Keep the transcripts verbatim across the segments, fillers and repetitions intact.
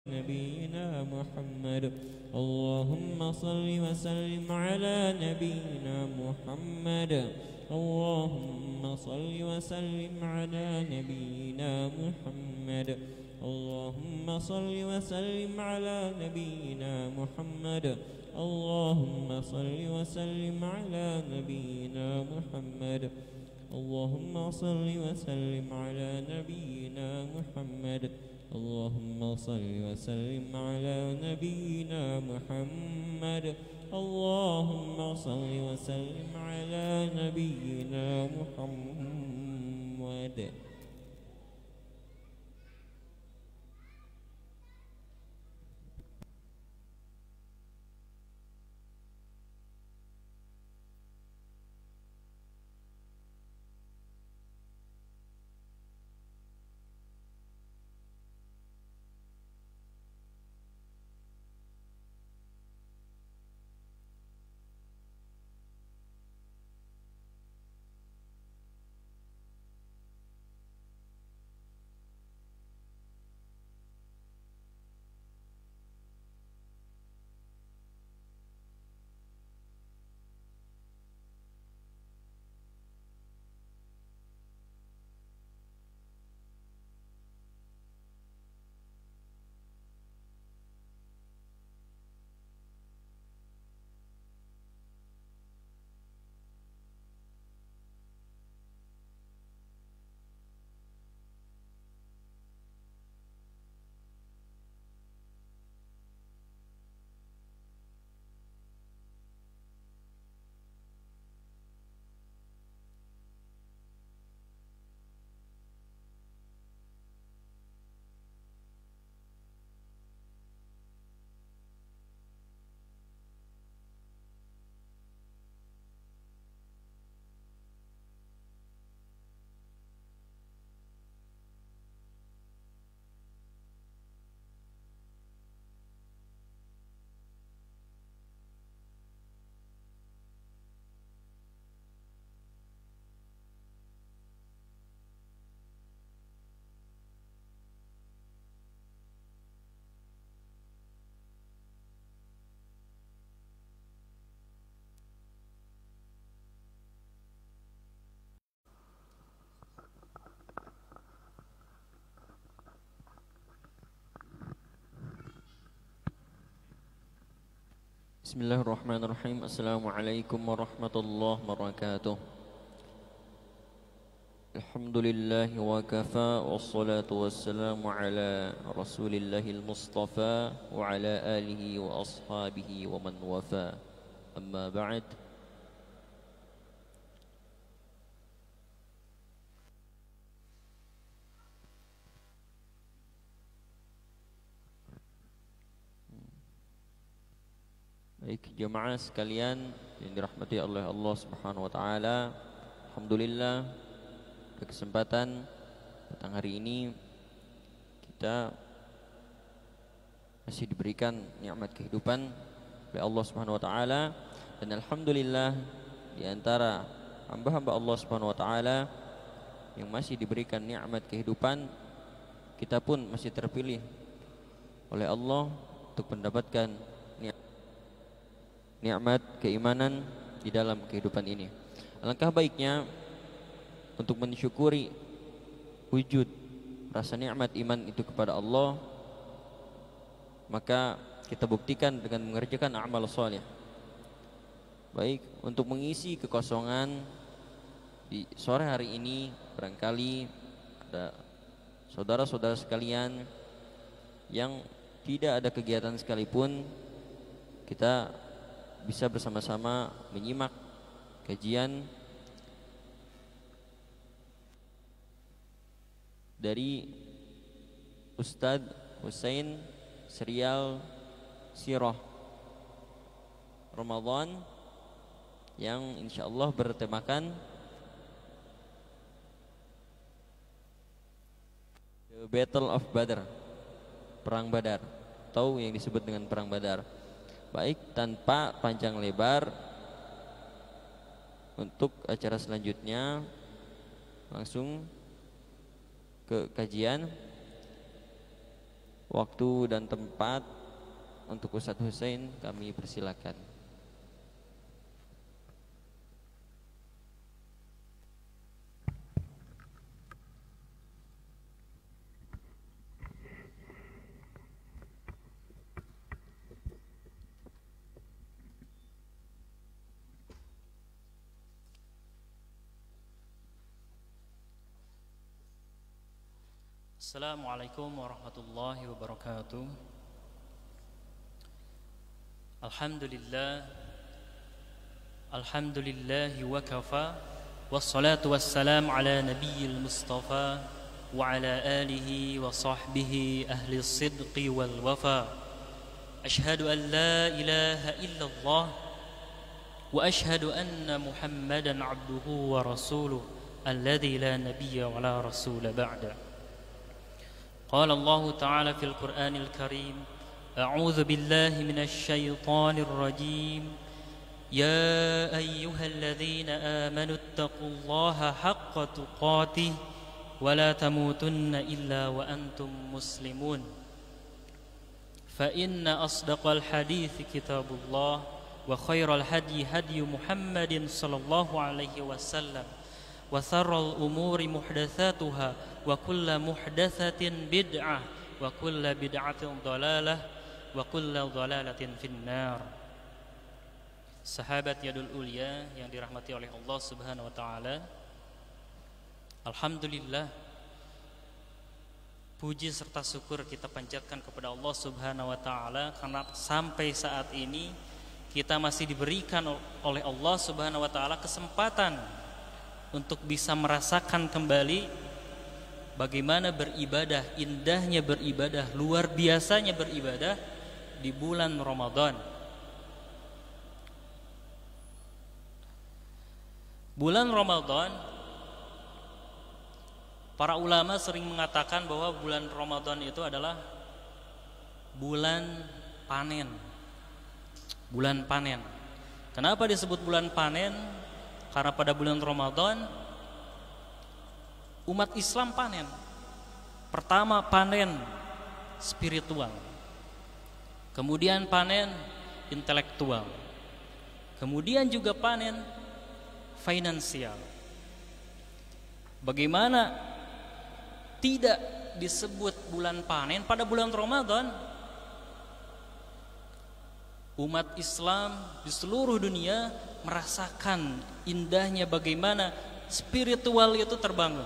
نبينا محمد اللهم صل وسلم على نبينا محمد اللهم صل وسلم على نبينا محمد اللهم صل وسلم على نبينا محمد اللهم صل وسلم على نبينا محمد اللهم صل وسلم على نبينا محمد اللهم صل وسلم على نبينا محمد اللهم صل وسلم على نبينا محمد. Bismillahirrahmanirrahim. Assalamualaikum warahmatullahi wabarakatuh. Alhamdulillahi wa kafa, wassalatu wassalamu ala rasulillahil mustafa wa ala alihi wa ashabihi wa man wafa. Amma ba'd. Baik jemaah sekalian yang dirahmati oleh Allah Subhanahu wa taala, alhamdulillah pada kesempatan petang hari ini kita masih diberikan nikmat kehidupan oleh Allah Subhanahu wa taala, dan alhamdulillah di antara hamba-hamba Allah Subhanahu wa taala yang masih diberikan nikmat kehidupan, kita pun masih terpilih oleh Allah untuk mendapatkan nikmat keimanan di dalam kehidupan ini. Alangkah baiknya untuk mensyukuri wujud rasa nikmat iman itu kepada Allah, maka kita buktikan dengan mengerjakan amal saleh. Baik, untuk mengisi kekosongan di sore hari ini, barangkali ada saudara-saudara sekalian yang tidak ada kegiatan sekalipun, kita bisa bersama-sama menyimak kajian dari Ustadz Husain serial Sirah Ramadan yang insyaallah bertemakan The Battle of Badr, Perang Badar, atau yang disebut dengan Perang Badar. Baik, tanpa panjang lebar, untuk acara selanjutnya langsung ke kajian. Waktu dan tempat untuk Ustadz Hussein kami persilakan. Assalamualaikum warahmatullahi wabarakatuh. Alhamdulillah Alhamdulillahi wa kafa, wassalatu wassalamu ala nabiyyil mustafa wa ala alihi wa sahbihi ahli sidqi wal wafa. Ashhadu an la ilaha illallah wa ashhadu anna muhammadan abduhu wa rasuluh alladhi la nabiyya wa la rasula ba'da. قال الله تعالى في القرآن الكريم أعوذ بالله من الشيطان الرجيم يا أيها الذين آمنوا اتقوا الله حق تقاته ولا تموتن إلا وأنتم مسلمون فإن أصدق الحديث كتاب الله وخير الهدي هدي محمد صلى الله عليه وسلم وشر الأمور محدثاتها وكل محدثة بدعة وكل بدعة ضلالة وكل ضلالة في النار. Sahabat Yadul Ulya yang dirahmati oleh Allah Subhanahu wa taala. Alhamdulillah, puji serta syukur kita panjatkan kepada Allah Subhanahu wa taala karena sampai saat ini kita masih diberikan oleh Allah Subhanahu wa taala kesempatan untuk bisa merasakan kembali bagaimana beribadah, indahnya beribadah, luar biasanya beribadah di bulan Ramadan. Bulan Ramadan, para ulama sering mengatakan bahwa bulan Ramadan itu adalah bulan panen. Bulan panen. Kenapa disebut bulan panen? Karena pada bulan Ramadan umat Islam panen. Pertama panen spiritual, kemudian panen intelektual, kemudian juga panen finansial. Bagaimana tidak disebut bulan panen pada bulan Ramadan? Umat Islam di seluruh dunia merasakan indahnya bagaimana spiritual itu terbangun.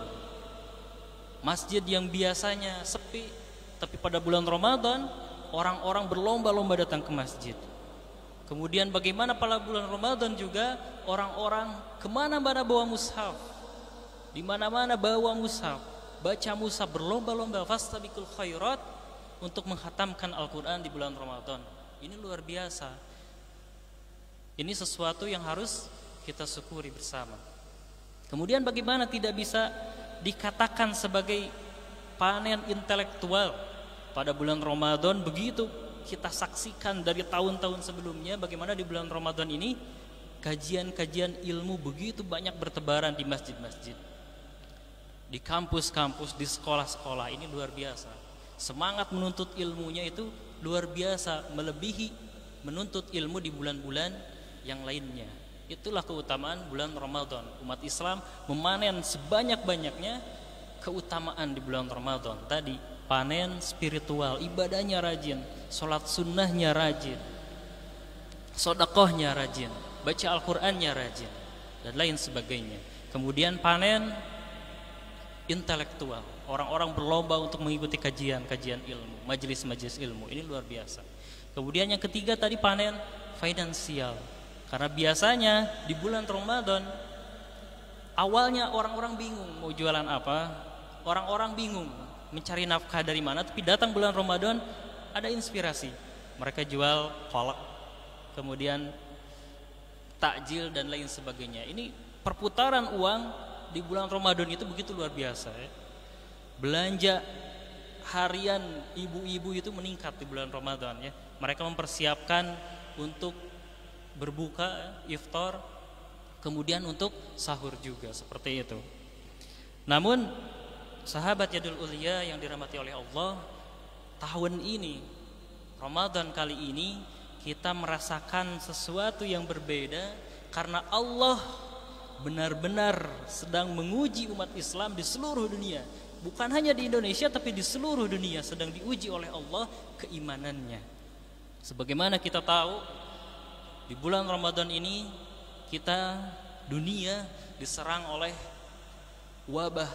Masjid yang biasanya sepi, tapi pada bulan Ramadan orang-orang berlomba-lomba datang ke masjid. Kemudian bagaimana pada bulan Ramadan juga orang-orang kemana-mana bawa mushaf, di mana-mana bawa mushaf, baca mushaf, berlomba-lomba fastabiqul khairat untuk menghatamkan Al-Quran di bulan Ramadan. Ini luar biasa. Ini sesuatu yang harus kita syukuri bersama. Kemudian bagaimana tidak bisa dikatakan sebagai panen intelektual pada bulan Ramadan? Begitu kita saksikan dari tahun-tahun sebelumnya bagaimana di bulan Ramadan ini kajian-kajian ilmu begitu banyak bertebaran di masjid-masjid, di kampus-kampus, di sekolah-sekolah. Ini luar biasa. Semangat menuntut ilmunya itu luar biasa, melebihi menuntut ilmu di bulan-bulan yang lainnya. Itulah keutamaan bulan Ramadan. Umat Islam memanen sebanyak-banyaknya keutamaan di bulan Ramadan. Tadi panen spiritual, ibadahnya rajin, sholat sunnahnya rajin, sodakohnya rajin, baca Al-Qurannya rajin, dan lain sebagainya. Kemudian panen intelektual, orang-orang berlomba untuk mengikuti kajian-kajian ilmu, majelis-majelis ilmu. Ini luar biasa. Kemudian yang ketiga tadi panen finansial, karena biasanya di bulan Ramadan awalnya orang-orang bingung mau jualan apa, orang-orang bingung mencari nafkah dari mana. Tapi datang bulan Ramadan ada inspirasi, mereka jual kolak, kemudian takjil dan lain sebagainya. Ini perputaran uang di bulan Ramadan itu begitu luar biasa ya. Belanja harian ibu-ibu itu meningkat di bulan Ramadan ya. Mereka mempersiapkan untuk berbuka, iftar, kemudian untuk sahur juga, seperti itu. Namun sahabat Yadul Ulya yang dirahmati oleh Allah, tahun ini, Ramadan kali ini, kita merasakan sesuatu yang berbeda karena Allah benar-benar sedang menguji umat Islam di seluruh dunia. Bukan hanya di Indonesia tapi di seluruh dunia sedang diuji oleh Allah keimanannya. Sebagaimana kita tahu, di bulan Ramadan ini kita dunia diserang oleh wabah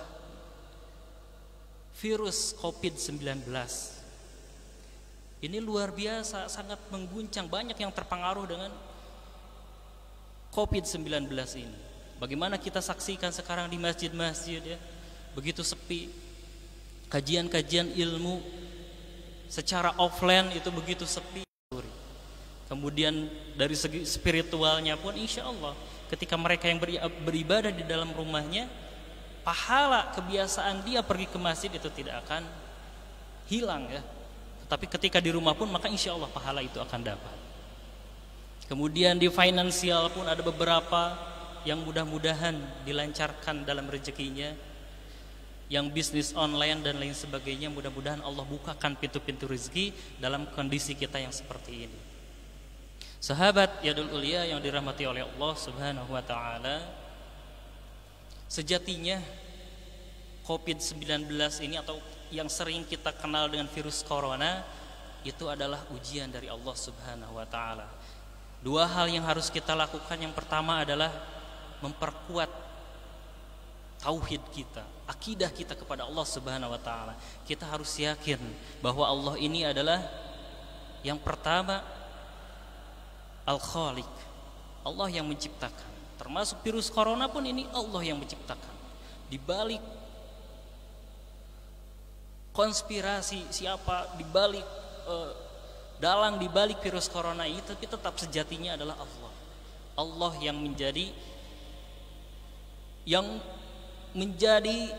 virus covid sembilan belas. Ini luar biasa, sangat mengguncang, banyak yang terpengaruh dengan covid sembilan belas ini. Bagaimana kita saksikan sekarang di masjid-masjid ya, begitu sepi. Kajian-kajian ilmu secara offline itu begitu sepi. Kemudian dari segi spiritualnya pun insya Allah ketika mereka yang beribadah di dalam rumahnya, pahala kebiasaan dia pergi ke masjid itu tidak akan hilang ya. Tapi ketika di rumah pun maka insya Allah pahala itu akan dapat. Kemudian di finansial pun ada beberapa yang mudah-mudahan dilancarkan dalam rezekinya, yang bisnis online dan lain sebagainya, mudah-mudahan Allah bukakan pintu-pintu rezeki dalam kondisi kita yang seperti ini. Sahabat Yadul Ulia yang dirahmati oleh Allah Subhanahu wa taala, sejatinya covid sembilan belas ini atau yang sering kita kenal dengan virus corona itu adalah ujian dari Allah Subhanahu wa taala. Dua hal yang harus kita lakukan, yang pertama adalah memperkuat tauhid kita, akidah kita kepada Allah Subhanahu wa taala. Kita harus yakin bahwa Allah ini adalah yang pertama Al-Khaliq, Allah yang menciptakan. Termasuk virus corona pun ini Allah yang menciptakan. Di balik konspirasi siapa, di balik eh, dalang di balik virus corona itu, tapi tetap sejatinya adalah Allah. Allah yang menjadi yang menjadi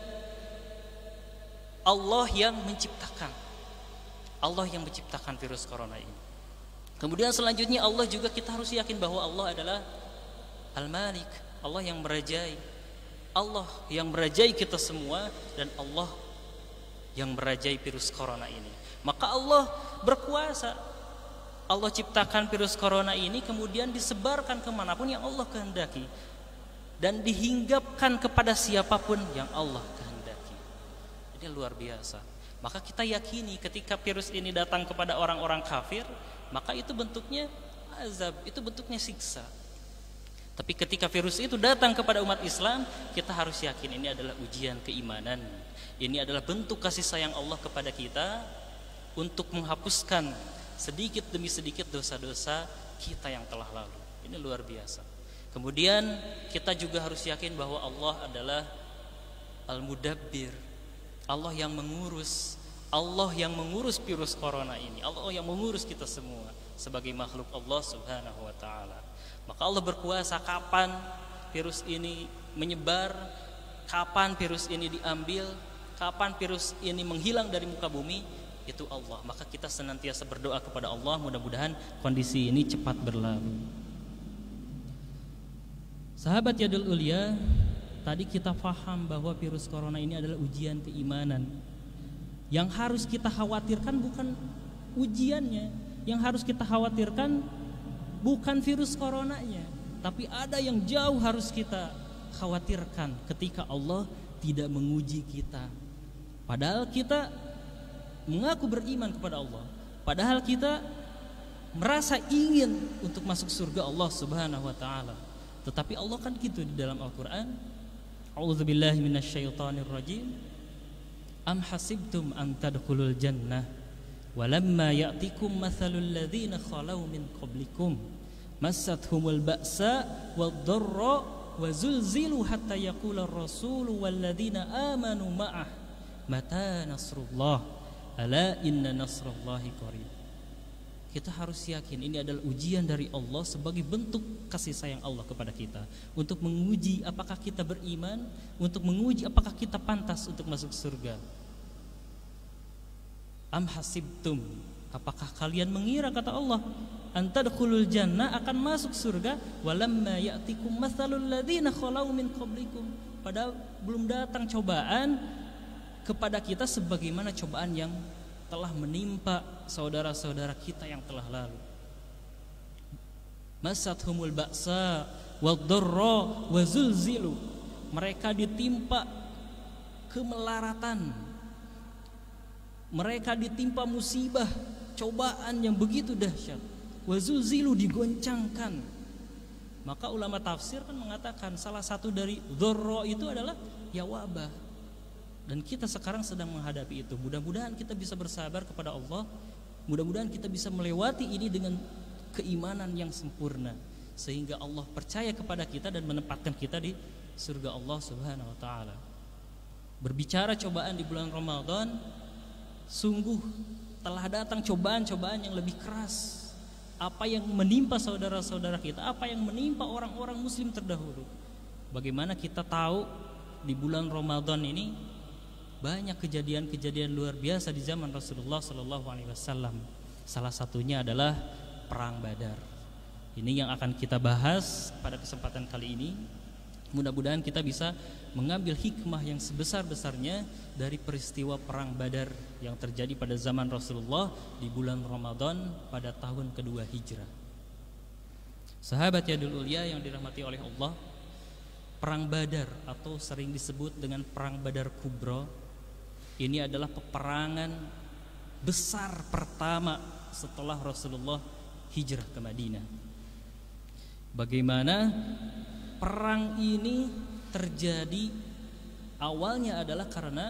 Allah yang menciptakan. Allah yang menciptakan virus corona ini. Kemudian selanjutnya Allah juga, kita harus yakin bahwa Allah adalah Al-Malik, Allah yang merajai, Allah yang merajai kita semua, dan Allah yang merajai virus corona ini. Maka Allah berkuasa. Allah ciptakan virus corona ini kemudian disebarkan kemanapun yang Allah kehendaki, dan dihinggapkan kepada siapapun yang Allah kehendaki. Ini luar biasa. Maka kita yakini ketika virus ini datang kepada orang-orang kafir, maka itu bentuknya azab, itu bentuknya siksa. Tapi ketika virus itu datang kepada umat Islam, kita harus yakin ini adalah ujian keimanan. Ini adalah bentuk kasih sayang Allah kepada kita untuk menghapuskan sedikit demi sedikit dosa-dosa kita yang telah lalu. Ini luar biasa. Kemudian kita juga harus yakin bahwa Allah adalah Al-Mudabbir, Allah yang mengurus, Allah yang mengurus virus corona ini, Allah yang mengurus kita semua sebagai makhluk Allah Subhanahu wa taala. Maka Allah berkuasa kapan virus ini menyebar, kapan virus ini diambil, kapan virus ini menghilang dari muka bumi, itu Allah. Maka kita senantiasa berdoa kepada Allah, mudah-mudahan kondisi ini cepat berlalu. Sahabat Yadul Ulia, tadi kita faham bahwa virus corona ini adalah ujian keimanan. Yang harus kita khawatirkan bukan ujiannya, yang harus kita khawatirkan bukan virus coronanya, tapi ada yang jauh harus kita khawatirkan ketika Allah tidak menguji kita. Padahal kita mengaku beriman kepada Allah, padahal kita merasa ingin untuk masuk surga Allah Subhanahu wa taala. Tetapi Allah kan gitu di dalam Al-Qur'an, A'udzubillahi minasyaitonirrajim. Am hasibtum an tadkhulul jannah walamma ya'tikum mathalul ladzina khalau min qablikum massathumul ba'sa wad-dharra wa zulzilu hatta yaqula ar-rasulu wal ladzina amanu ma'ah mata nasrullah ala inna nasrallahi qarib. Kita harus yakin ini adalah ujian dari Allah sebagai bentuk kasih sayang Allah kepada kita, untuk menguji apakah kita beriman, untuk menguji apakah kita pantas untuk masuk surga. Am hasibtum, apakah kalian mengira, kata Allah, antadkhulul jannah, akan masuk surga, walamma ya'tikum mathalul ladzina khalau min qablikum, padahal belum datang cobaan kepada kita sebagaimana cobaan yang telah menimpa saudara-saudara kita yang telah lalu. Masathumul ba'sa wad-dharra wa zulzilu. Mereka ditimpa kemelaratan, mereka ditimpa musibah, cobaan yang begitu dahsyat. Wa zulzilu, digoncangkan. Maka ulama tafsir kan mengatakan salah satu dari dharra itu adalah ya wabah. Dan kita sekarang sedang menghadapi itu. Mudah-mudahan kita bisa bersabar kepada Allah. Mudah-mudahan kita bisa melewati ini dengan keimanan yang sempurna, sehingga Allah percaya kepada kita dan menempatkan kita di surga Allah Subhanahu wa taala. Berbicara cobaan di bulan Ramadan, sungguh telah datang cobaan-cobaan yang lebih keras. Apa yang menimpa saudara-saudara kita, apa yang menimpa orang-orang muslim terdahulu. Bagaimana kita tahu di bulan Ramadan ini banyak kejadian-kejadian luar biasa di zaman Rasulullah Shallallahu Alaihi Wasallam. Salah satunya adalah Perang Badar. Ini yang akan kita bahas pada kesempatan kali ini. Mudah-mudahan kita bisa mengambil hikmah yang sebesar-besarnya dari peristiwa Perang Badar yang terjadi pada zaman Rasulullah di bulan Ramadan pada tahun kedua Hijrah. Sahabat Yadul Ulia yang dirahmati oleh Allah, Perang Badar atau sering disebut dengan Perang Badar Kubra, ini adalah peperangan besar pertama setelah Rasulullah hijrah ke Madinah. Bagaimana perang ini terjadi? Awalnya adalah karena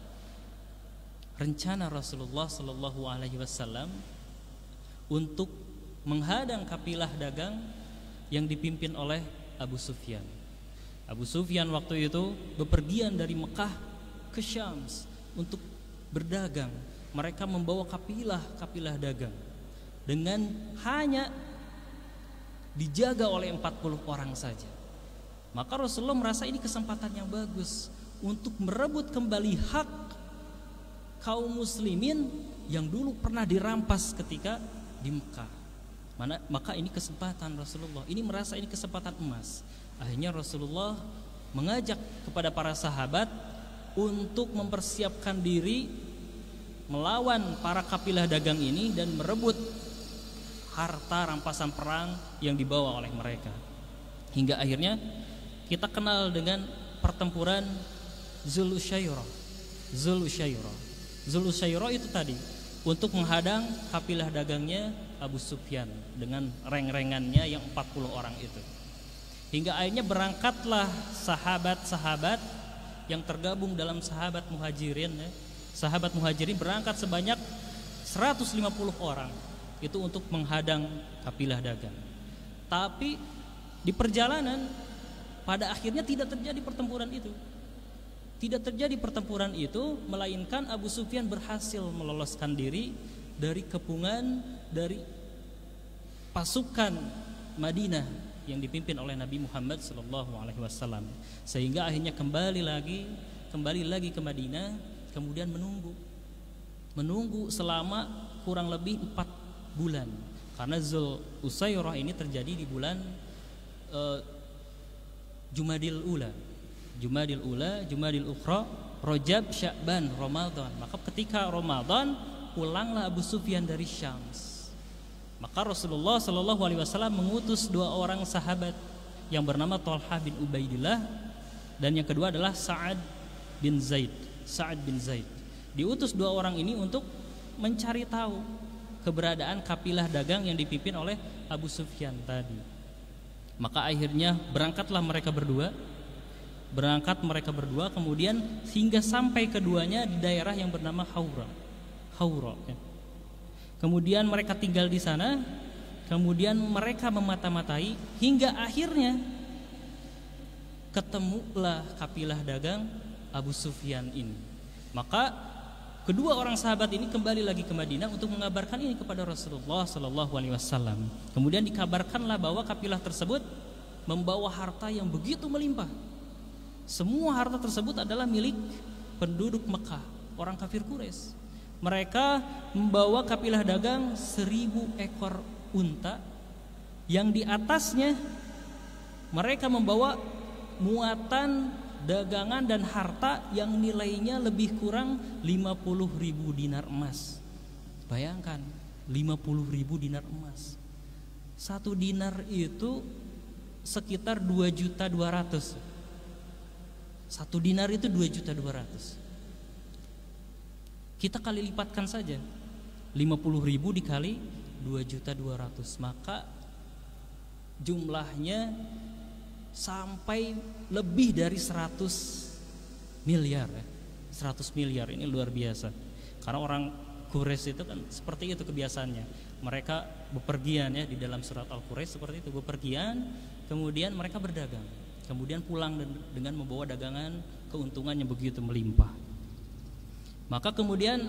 rencana Rasulullah Shallallahu Alaihi Wasallam untuk menghadang kafilah dagang yang dipimpin oleh Abu Sufyan. Abu Sufyan waktu itu bepergian dari Mekah ke Syams untuk berdagang. Mereka membawa kafilah-kafilah dagang dengan hanya dijaga oleh empat puluh orang saja. Maka Rasulullah merasa ini kesempatan yang bagus untuk merebut kembali hak kaum muslimin yang dulu pernah dirampas ketika di Mekah. Mana, maka ini kesempatan Rasulullah. Ini merasa ini kesempatan emas. Akhirnya Rasulullah mengajak kepada para sahabat untuk mempersiapkan diri melawan para kafilah dagang ini dan merebut harta rampasan perang yang dibawa oleh mereka. Hingga akhirnya kita kenal dengan pertempuran Zul'usyairah. Zul'usyairah. Zul'usyairah itu tadi untuk menghadang kafilah dagangnya Abu Sufyan dengan reng-rengannya yang empat puluh orang itu. Hingga akhirnya berangkatlah sahabat-sahabat yang tergabung dalam sahabat muhajirin ya. Sahabat muhajirin berangkat sebanyak seratus lima puluh orang itu untuk menghadang kafilah dagang. Tapi di perjalanan pada akhirnya tidak terjadi pertempuran itu. Tidak terjadi pertempuran itu, melainkan Abu Sufyan berhasil meloloskan diri dari kepungan dari pasukan Madinah yang dipimpin oleh Nabi Muhammad shallallahu alaihi wasallam, sehingga akhirnya kembali lagi kembali lagi ke Madinah, kemudian menunggu menunggu selama kurang lebih empat bulan, karena Zul'usyairah ini terjadi di bulan uh, Jumadil Ula, Jumadil Ula, Jumadil Ukhra, Rajab, Sya'ban, Ramadan. Maka ketika Ramadan pulanglah Abu Sufyan dari Syams. Maka Rasulullah Shallallahu Alaihi Wasallam mengutus dua orang sahabat yang bernama Thalhah bin Ubaidillah dan yang kedua adalah Sa'ad bin Zaid. Sa'ad bin Zaid diutus dua orang ini untuk mencari tahu keberadaan kafilah dagang yang dipimpin oleh Abu Sufyan tadi. Maka akhirnya berangkatlah mereka berdua, berangkat mereka berdua, kemudian hingga sampai keduanya di daerah yang bernama Haura. Haura. Ya. Kemudian mereka tinggal di sana, kemudian mereka memata-matai hingga akhirnya ketemulah kafilah dagang Abu Sufyan ini. Maka kedua orang sahabat ini kembali lagi ke Madinah untuk mengabarkan ini kepada Rasulullah Shallallahu Alaihi Wasallam. Kemudian dikabarkanlah bahwa kafilah tersebut membawa harta yang begitu melimpah. Semua harta tersebut adalah milik penduduk Mekah, orang kafir Quraisy. Mereka membawa kafilah dagang seribu ekor unta, yang di atasnya mereka membawa muatan dagangan dan harta yang nilainya lebih kurang lima puluh ribu dinar emas. Bayangkan lima puluh ribu dinar emas. Satu dinar itu sekitar dua juta dua ratus. Satu dinar itu dua juta dua ratus. Kita kali lipatkan saja, lima puluh ribu dikali dua juta dua ratus, maka jumlahnya sampai lebih dari seratus miliar ya. seratus miliar, ini luar biasa. Karena orang Quraisy itu kan seperti itu kebiasaannya. Mereka bepergian ya, di dalam surat Al-Quraisy seperti itu, bepergian, kemudian mereka berdagang, kemudian pulang dengan membawa dagangan keuntungan yang begitu melimpah. Maka kemudian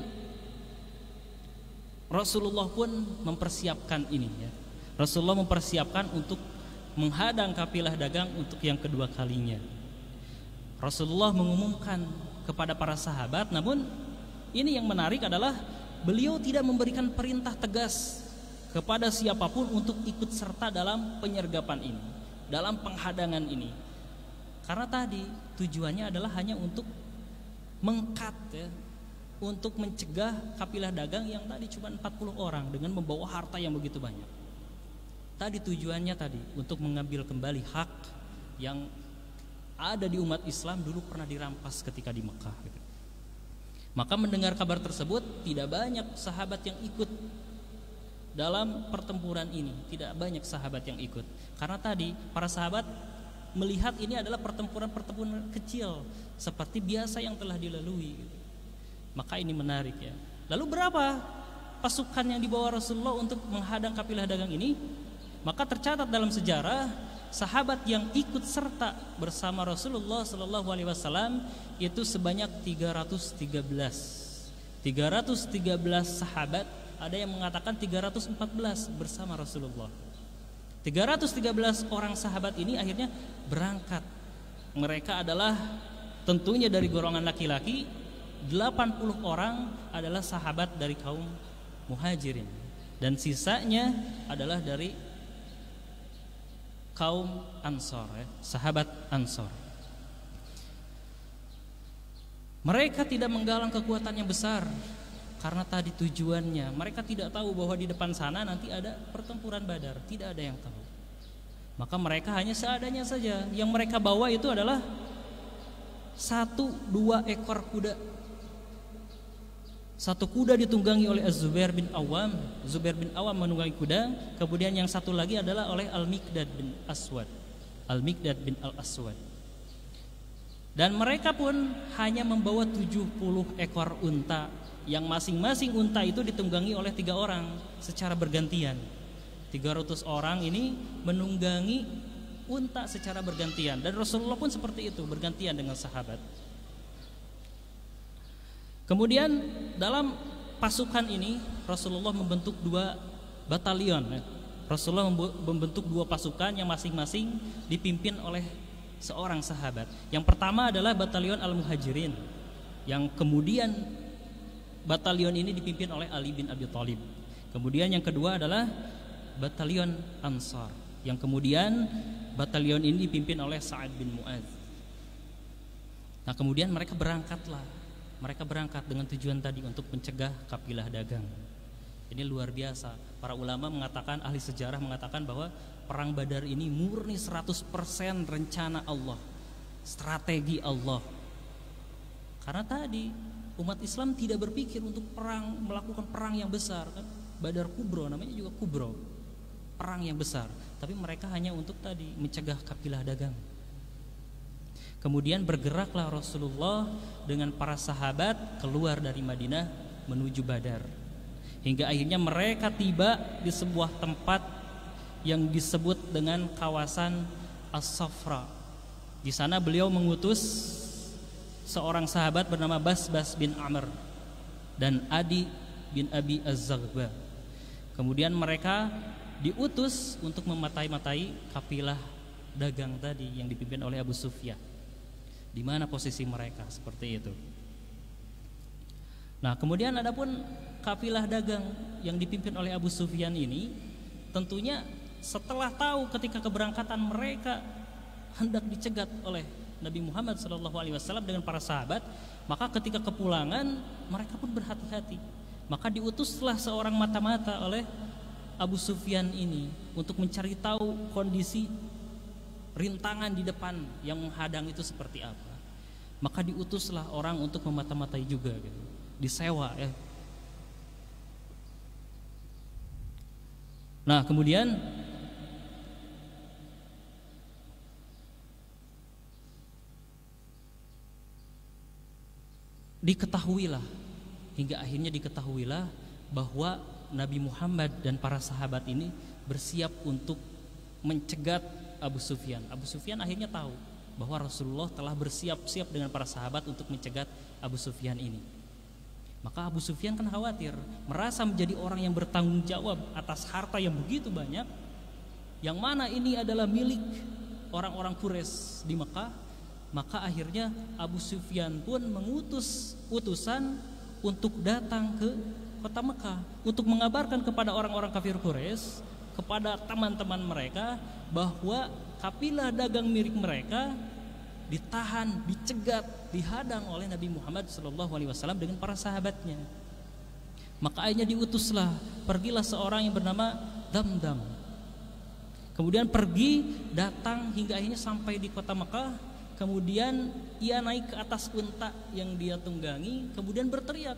Rasulullah pun mempersiapkan ini ya. Rasulullah mempersiapkan untuk menghadang kafilah dagang untuk yang kedua kalinya. Rasulullah mengumumkan kepada para sahabat, namun ini yang menarik adalah beliau tidak memberikan perintah tegas kepada siapapun untuk ikut serta dalam penyergapan ini, dalam penghadangan ini. Karena tadi tujuannya adalah hanya untuk mengkat ya, untuk mencegah kafilah dagang yang tadi cuma empat puluh orang dengan membawa harta yang begitu banyak. Tadi tujuannya tadi untuk mengambil kembali hak yang ada di umat Islam dulu pernah dirampas ketika di Mekah gitu. Maka mendengar kabar tersebut, tidak banyak sahabat yang ikut dalam pertempuran ini, tidak banyak sahabat yang ikut. Karena tadi para sahabat melihat ini adalah pertempuran-pertempuran kecil seperti biasa yang telah dilalui gitu. Maka ini menarik ya. Lalu berapa pasukan yang dibawa Rasulullah untuk menghadang kafilah dagang ini? Maka tercatat dalam sejarah, sahabat yang ikut serta bersama Rasulullah Shallallahu Alaihi Wasallam itu sebanyak tiga ratus tiga belas. tiga ratus tiga belas sahabat, ada yang mengatakan tiga ratus empat belas bersama Rasulullah. tiga ratus tiga belas orang sahabat ini akhirnya berangkat. Mereka adalah tentunya dari golongan laki-laki, delapan puluh orang adalah sahabat dari kaum Muhajirin, dan sisanya adalah dari kaum Ansor ya, sahabat Ansor. Mereka tidak menggalang kekuatan yang besar karena tadi tujuannya. Mereka tidak tahu bahwa di depan sana nanti ada pertempuran Badar, tidak ada yang tahu. Maka mereka hanya seadanya saja. Yang mereka bawa itu adalah satu dua ekor kuda. Satu kuda ditunggangi oleh Az-Zubair bin Awam. Zubair bin Awam menunggangi kuda. Kemudian yang satu lagi adalah oleh Al-Miqdad bin Aswad. Al-Miqdad bin Al-Aswad. Dan mereka pun hanya membawa tujuh puluh ekor unta, yang masing-masing unta itu ditunggangi oleh tiga orang secara bergantian. tiga ratus orang ini menunggangi unta secara bergantian. Dan Rasulullah pun seperti itu, bergantian dengan sahabat. Kemudian dalam pasukan ini Rasulullah membentuk dua batalion. Rasulullah membentuk dua pasukan yang masing-masing dipimpin oleh seorang sahabat. Yang pertama adalah batalion Al-Muhajirin, yang kemudian batalion ini dipimpin oleh Ali bin Abi Thalib. Kemudian yang kedua adalah batalion Ansar, yang kemudian batalion ini dipimpin oleh Sa'ad bin Mu'adz. Nah kemudian mereka berangkatlah. Mereka berangkat dengan tujuan tadi untuk mencegah kafilah dagang. Ini luar biasa. Para ulama mengatakan, ahli sejarah mengatakan bahwa perang Badar ini murni seratus persen rencana Allah, strategi Allah. Karena tadi umat Islam tidak berpikir untuk perang, melakukan perang yang besar kan. Badar Kubro, namanya juga Kubro, perang yang besar. Tapi mereka hanya untuk tadi mencegah kafilah dagang. Kemudian bergeraklah Rasulullah dengan para sahabat keluar dari Madinah menuju Badar. Hingga akhirnya mereka tiba di sebuah tempat yang disebut dengan kawasan As-Safra. Di sana beliau mengutus seorang sahabat bernama Bas-Bas bin Amr dan Adi bin Abi Az-Zaghba. Kemudian mereka diutus untuk mematai-matai kafilah dagang tadi yang dipimpin oleh Abu Sufyan. Di mana posisi mereka seperti itu. Nah, kemudian adapun kafilah dagang yang dipimpin oleh Abu Sufyan ini, tentunya setelah tahu ketika keberangkatan mereka hendak dicegat oleh Nabi Muhammad shallallahu alaihi wasallam dengan para sahabat, maka ketika kepulangan mereka pun berhati-hati. Maka diutuslah seorang mata-mata oleh Abu Sufyan ini untuk mencari tahu kondisi rintangan di depan yang menghadang itu seperti apa. Maka diutuslah orang untuk memata-matai juga gitu. Disewa ya. Nah kemudian diketahuilah, hingga akhirnya diketahuilah bahwa Nabi Muhammad dan para sahabat ini bersiap untuk mencegat Abu Sufyan. Abu Sufyan akhirnya tahu bahwa Rasulullah telah bersiap-siap dengan para sahabat untuk mencegat Abu Sufyan ini. Maka Abu Sufyan kan khawatir, merasa menjadi orang yang bertanggung jawab atas harta yang begitu banyak, yang mana ini adalah milik orang-orang Quraisy di Mekah. Maka akhirnya Abu Sufyan pun mengutus utusan untuk datang ke kota Mekah untuk mengabarkan kepada orang-orang kafir Quraisy, kepada teman-teman mereka, bahwa kafilah dagang milik mereka ditahan, dicegat, dihadang oleh Nabi Muhammad shallallahu alaihi wasallam dengan para sahabatnya. Maka akhirnya diutuslah, pergilah seorang yang bernama Damdam. Kemudian pergi, datang hingga akhirnya sampai di kota Mekah. Kemudian ia naik ke atas unta yang dia tunggangi, kemudian berteriak,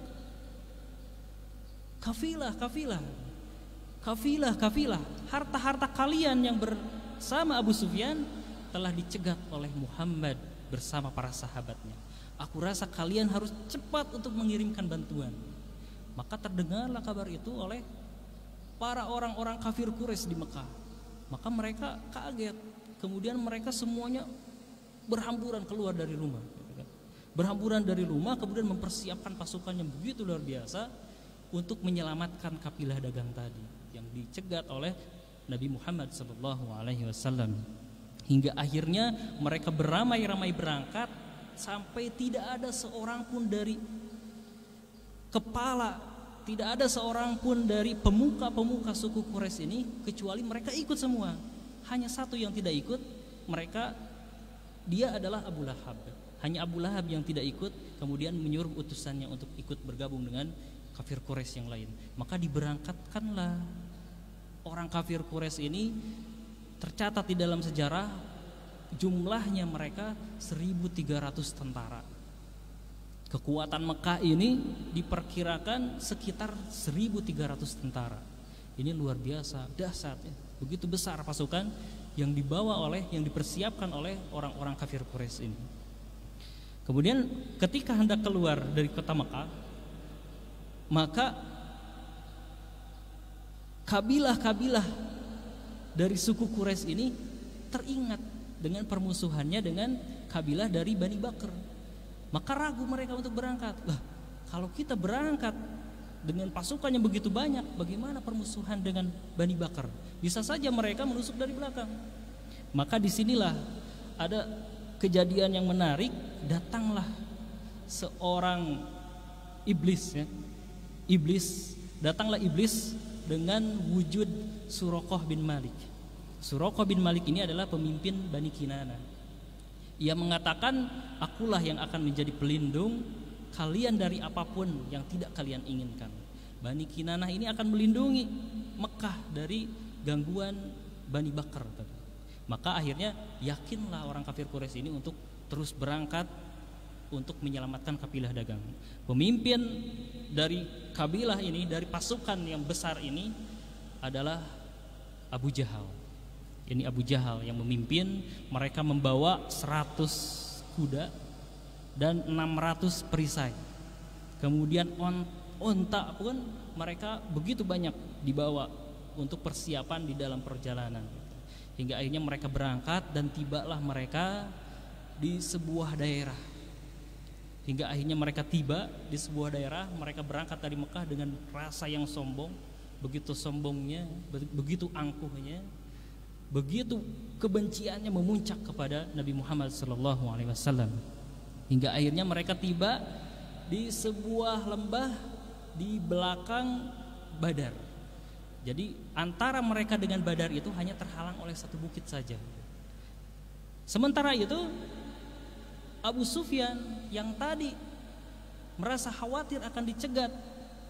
kafilah, kafilah, kafilah, kafilah, harta-harta kalian yang bersama Abu Sufyan telah dicegat oleh Muhammad bersama para sahabatnya. Aku rasa kalian harus cepat untuk mengirimkan bantuan. Maka terdengarlah kabar itu oleh para orang-orang kafir Quraisy di Mekah. Maka mereka kaget. Kemudian mereka semuanya berhamburan keluar dari rumah, berhamburan dari rumah, kemudian mempersiapkan pasukan yang begitu luar biasa untuk menyelamatkan kafilah dagang tadi yang dicegat oleh Nabi Muhammad shallallahu alaihi wasallam. Hingga akhirnya mereka beramai-ramai berangkat sampai tidak ada seorang pun dari kepala, tidak ada seorang pun dari pemuka-pemuka suku Quraisy ini kecuali mereka ikut semua. Hanya satu yang tidak ikut, mereka dia adalah Abu Lahab. Hanya Abu Lahab yang tidak ikut, kemudian menyuruh utusannya untuk ikut bergabung dengan kafir Quraisy yang lain. Maka diberangkatkanlah orang kafir Quraisy ini. Tercatat di dalam sejarah jumlahnya mereka seribu tiga ratus tentara. Kekuatan Mekah ini diperkirakan sekitar seribu tiga ratus tentara. Ini luar biasa, dahsyat ya. Begitu besar pasukan yang dibawa oleh, yang dipersiapkan oleh orang-orang kafir Quraisy ini. Kemudian ketika hendak keluar dari kota Mekah, maka kabilah-kabilah dari suku Quraisy ini teringat dengan permusuhannya dengan kabilah dari Bani Bakr. Maka ragu mereka untuk berangkat. Lah, kalau kita berangkat dengan pasukan yang begitu banyak, bagaimana permusuhan dengan Bani Bakr? Bisa saja mereka menusuk dari belakang. Maka disinilah ada kejadian yang menarik. Datanglah seorang iblis ya. Iblis, datanglah iblis dengan wujud Suraqah bin Malik. Suraqah bin Malik ini adalah pemimpin Bani Kinana. Ia mengatakan, akulah yang akan menjadi pelindung kalian dari apapun yang tidak kalian inginkan. Bani Kinanah ini akan melindungi Mekah dari gangguan Bani Bakr. Maka akhirnya yakinlah orang kafir Quraisy ini untuk terus berangkat untuk menyelamatkan kabilah dagang. Pemimpin dari kabilah ini, dari pasukan yang besar ini adalah Abu Jahal. Ini Abu Jahal yang memimpin. Mereka membawa seratus kuda dan enam ratus perisai. Kemudian on, onta pun mereka begitu banyak dibawa untuk persiapan di dalam perjalanan. Hingga akhirnya mereka berangkat dan tibalah mereka di sebuah daerah. Hingga akhirnya mereka tiba di sebuah daerah. Mereka berangkat dari Mekah dengan rasa yang sombong. Begitu sombongnya, begitu angkuhnya, begitu kebenciannya memuncak kepada Nabi Muhammad shallallahu alaihi wasallam. Hingga akhirnya mereka tiba di sebuah lembah di belakang Badar. Jadi antara mereka dengan Badar itu hanya terhalang oleh satu bukit saja. Sementara itu Abu Sufyan yang tadi merasa khawatir akan dicegat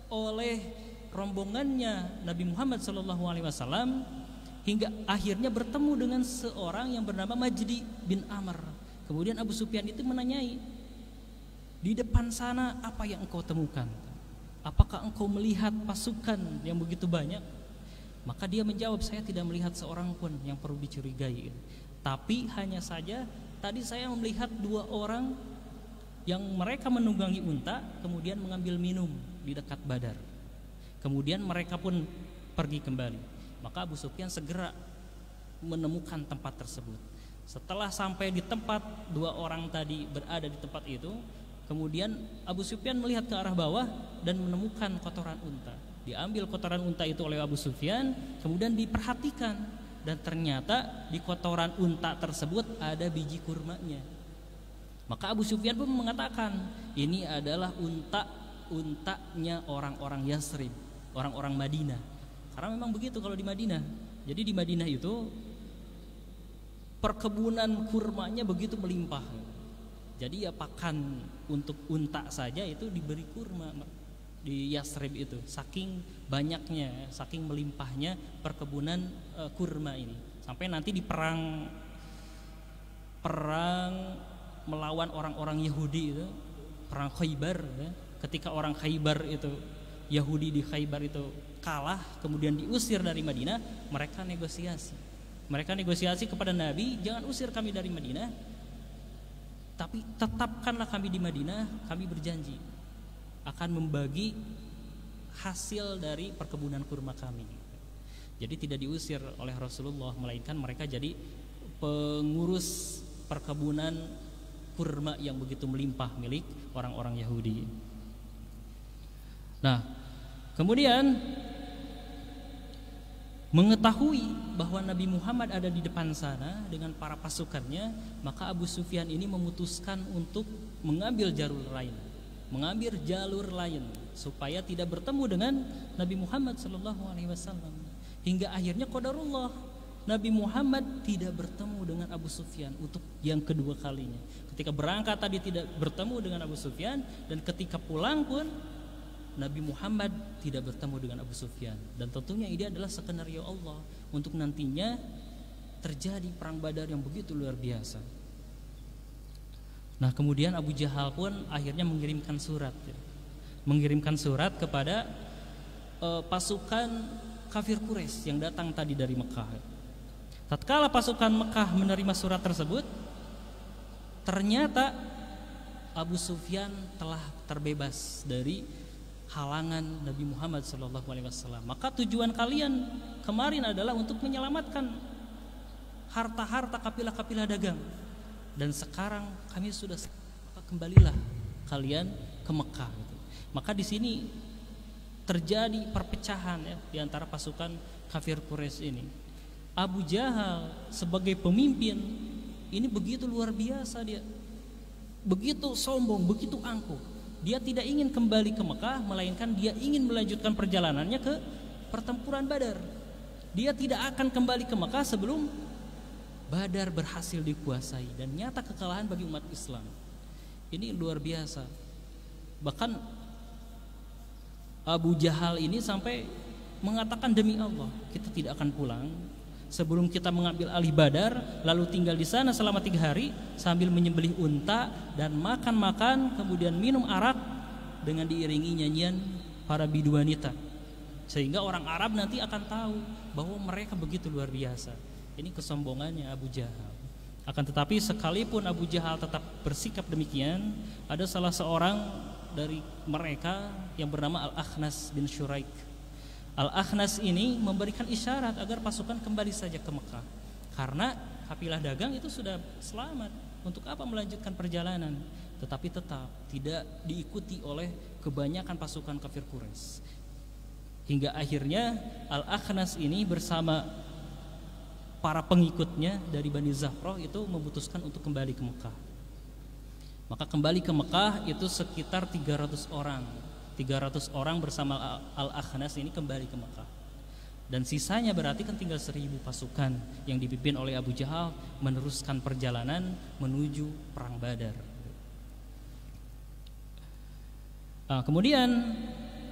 oleh rombongannya Nabi Muhammad Shallallahu Alaihi Wasallam hingga akhirnya bertemu dengan seorang yang bernama Majdi bin Amr. Kemudian Abu Sufyan itu menanyai, di depan sana apa yang engkau temukan? Apakah engkau melihat pasukan yang begitu banyak? Maka dia menjawab, saya tidak melihat seorang pun yang perlu dicurigai. Tapi hanya saja tadi saya melihat dua orang yang mereka menunggangi unta, kemudian mengambil minum di dekat Badar. Kemudian mereka pun pergi kembali. Maka Abu Sufyan segera menemukan tempat tersebut. Setelah sampai di tempat dua orang tadi berada di tempat itu, kemudian Abu Sufyan melihat ke arah bawah dan menemukan kotoran unta. Diambil kotoran unta itu oleh Abu Sufyan, kemudian diperhatikan, dan ternyata di kotoran unta tersebut ada biji kurmanya. Maka Abu Sufyan pun mengatakan, ini adalah unta untanya orang-orang Yasrib, orang-orang Madinah. Karena memang begitu kalau di Madinah. Jadi di Madinah itu perkebunan kurmanya begitu melimpah. Jadi ya pakan untuk unta saja itu diberi kurma di Yasrib itu. Saking banyaknya, saking melimpahnya perkebunan e, kurma ini. Sampai nanti di perang perang melawan orang-orang Yahudi itu, perang Khaybar ya. Ketika orang Khaybar itu, Yahudi di Khaybar itu kalah, kemudian diusir dari Madinah, mereka negosiasi. Mereka negosiasi kepada Nabi, jangan usir kami dari Madinah, tapi tetapkanlah kami di Madinah. Kami berjanji akan membagi hasil dari perkebunan kurma kami. Jadi tidak diusir oleh Rasulullah, melainkan mereka jadi pengurus perkebunan kurma yang begitu melimpah milik orang-orang Yahudi. Nah, kemudian mengetahui bahwa Nabi Muhammad ada di depan sana dengan para pasukannya, maka Abu Sufyan ini memutuskan untuk mengambil jalur lain, mengambil jalur lain supaya tidak bertemu dengan Nabi Muhammad Shallallahu Alaihi Wasallam. Hingga akhirnya qadarullah, Nabi Muhammad tidak bertemu dengan Abu Sufyan untuk yang kedua kalinya. Ketika berangkat tadi tidak bertemu dengan Abu Sufyan, dan ketika pulang pun Nabi Muhammad tidak bertemu dengan Abu Sufyan. Dan tentunya ini adalah skenario Allah untuk nantinya terjadi perang Badar yang begitu luar biasa. Nah, kemudian Abu Jahal pun akhirnya mengirimkan surat ya. Mengirimkan surat kepada uh, pasukan kafir Quraisy yang datang tadi dari Mekah. Tatkala pasukan Mekah menerima surat tersebut, ternyata Abu Sufyan telah terbebas dari halangan Nabi Muhammad Shallallahu Alaihi Wasallam. Maka tujuan kalian kemarin adalah untuk menyelamatkan harta-harta kapilah-kapilah dagang, dan sekarang kami sudah, maka kembalilah kalian ke Mekah. Maka di sini terjadi perpecahan ya, di antara pasukan kafir Quraisy ini. Abu Jahal sebagai pemimpin ini begitu luar biasa, dia begitu sombong, begitu angkuh. Dia tidak ingin kembali ke Mekah, melainkan dia ingin melanjutkan perjalanannya ke pertempuran Badar. Dia tidak akan kembali ke Mekah sebelum Badar berhasil dikuasai, dan nyata kekalahan bagi umat Islam. Ini luar biasa. Bahkan Abu Jahal ini sampai mengatakan, demi Allah kita tidak akan pulang sebelum kita mengambil alih Badar, lalu tinggal di sana selama tiga hari sambil menyembelih unta dan makan-makan, kemudian minum arak dengan diiringi nyanyian para biduanita, sehingga orang Arab nanti akan tahu bahwa mereka begitu luar biasa. Ini kesombongannya Abu Jahal. Akan tetapi sekalipun Abu Jahal tetap bersikap demikian, ada salah seorang dari mereka yang bernama Al-Akhnas bin Syuraik. Al-Akhnas ini memberikan isyarat agar pasukan kembali saja ke Mekah, karena kapilah dagang itu sudah selamat. Untuk apa melanjutkan perjalanan? Tetapi tetap tidak diikuti oleh kebanyakan pasukan kafir Quraisy. Hingga akhirnya Al-Akhnas ini bersama para pengikutnya dari Bani Zahroh itu memutuskan untuk kembali ke Mekah. Maka kembali ke Mekah itu sekitar tiga ratus orang. tiga ratus orang bersama Al-Akhnas ini kembali ke Mekah. Dan sisanya berarti kan tinggal seribu pasukan yang dipimpin oleh Abu Jahal meneruskan perjalanan menuju perang Badar. Nah, kemudian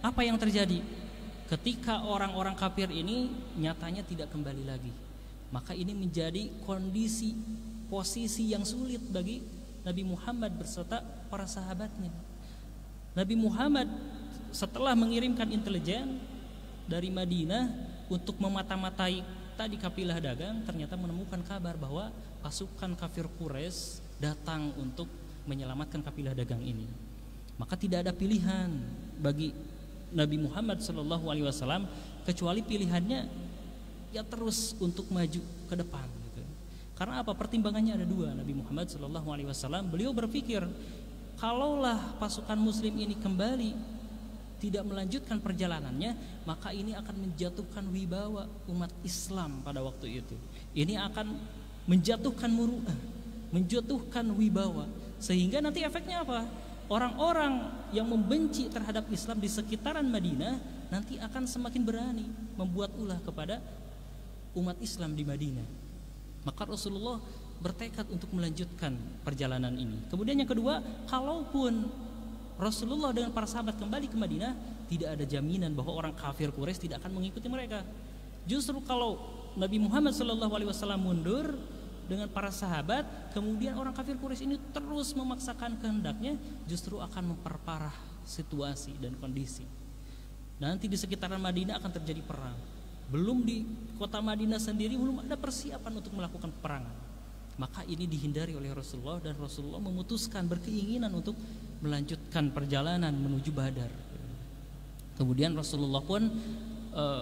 apa yang terjadi? Ketika orang-orang kafir ini nyatanya tidak kembali lagi, maka ini menjadi kondisi posisi yang sulit bagi Nabi Muhammad beserta para sahabatnya. Nabi Muhammad setelah mengirimkan intelijen dari Madinah untuk memata-matai tadi kafilah dagang, ternyata menemukan kabar bahwa pasukan kafir Quraisy datang untuk menyelamatkan kafilah dagang ini. Maka tidak ada pilihan bagi Nabi Muhammad shallallahu alaihi wasallam kecuali pilihannya ya terus untuk maju ke depan gitu. Karena apa? Pertimbangannya ada dua. Nabi Muhammad shallallahu alaihi wasallam beliau berpikir, kalaulah pasukan muslim ini kembali tidak melanjutkan perjalanannya, maka ini akan menjatuhkan wibawa umat Islam pada waktu itu. Ini akan menjatuhkan muru'ah, menjatuhkan wibawa, sehingga nanti efeknya apa? Orang-orang yang membenci terhadap Islam di sekitaran Madinah nanti akan semakin berani membuat ulah kepada umat Islam di Madinah. Maka Rasulullah bertekad untuk melanjutkan perjalanan ini. Kemudian yang kedua, kalaupun Rasulullah dengan para sahabat kembali ke Madinah, tidak ada jaminan bahwa orang kafir Quraisy tidak akan mengikuti mereka. Justru kalau Nabi Muhammad shallallahu alaihi wasallam mundur dengan para sahabat, kemudian orang kafir Quraisy ini terus memaksakan kehendaknya, justru akan memperparah situasi dan kondisi. Nanti di sekitaran Madinah akan terjadi perang. Belum di kota Madinah sendiri belum ada persiapan untuk melakukan peperangan. Maka ini dihindari oleh Rasulullah, dan Rasulullah memutuskan, berkeinginan untuk melanjutkan perjalanan menuju Badar. Kemudian Rasulullah pun uh,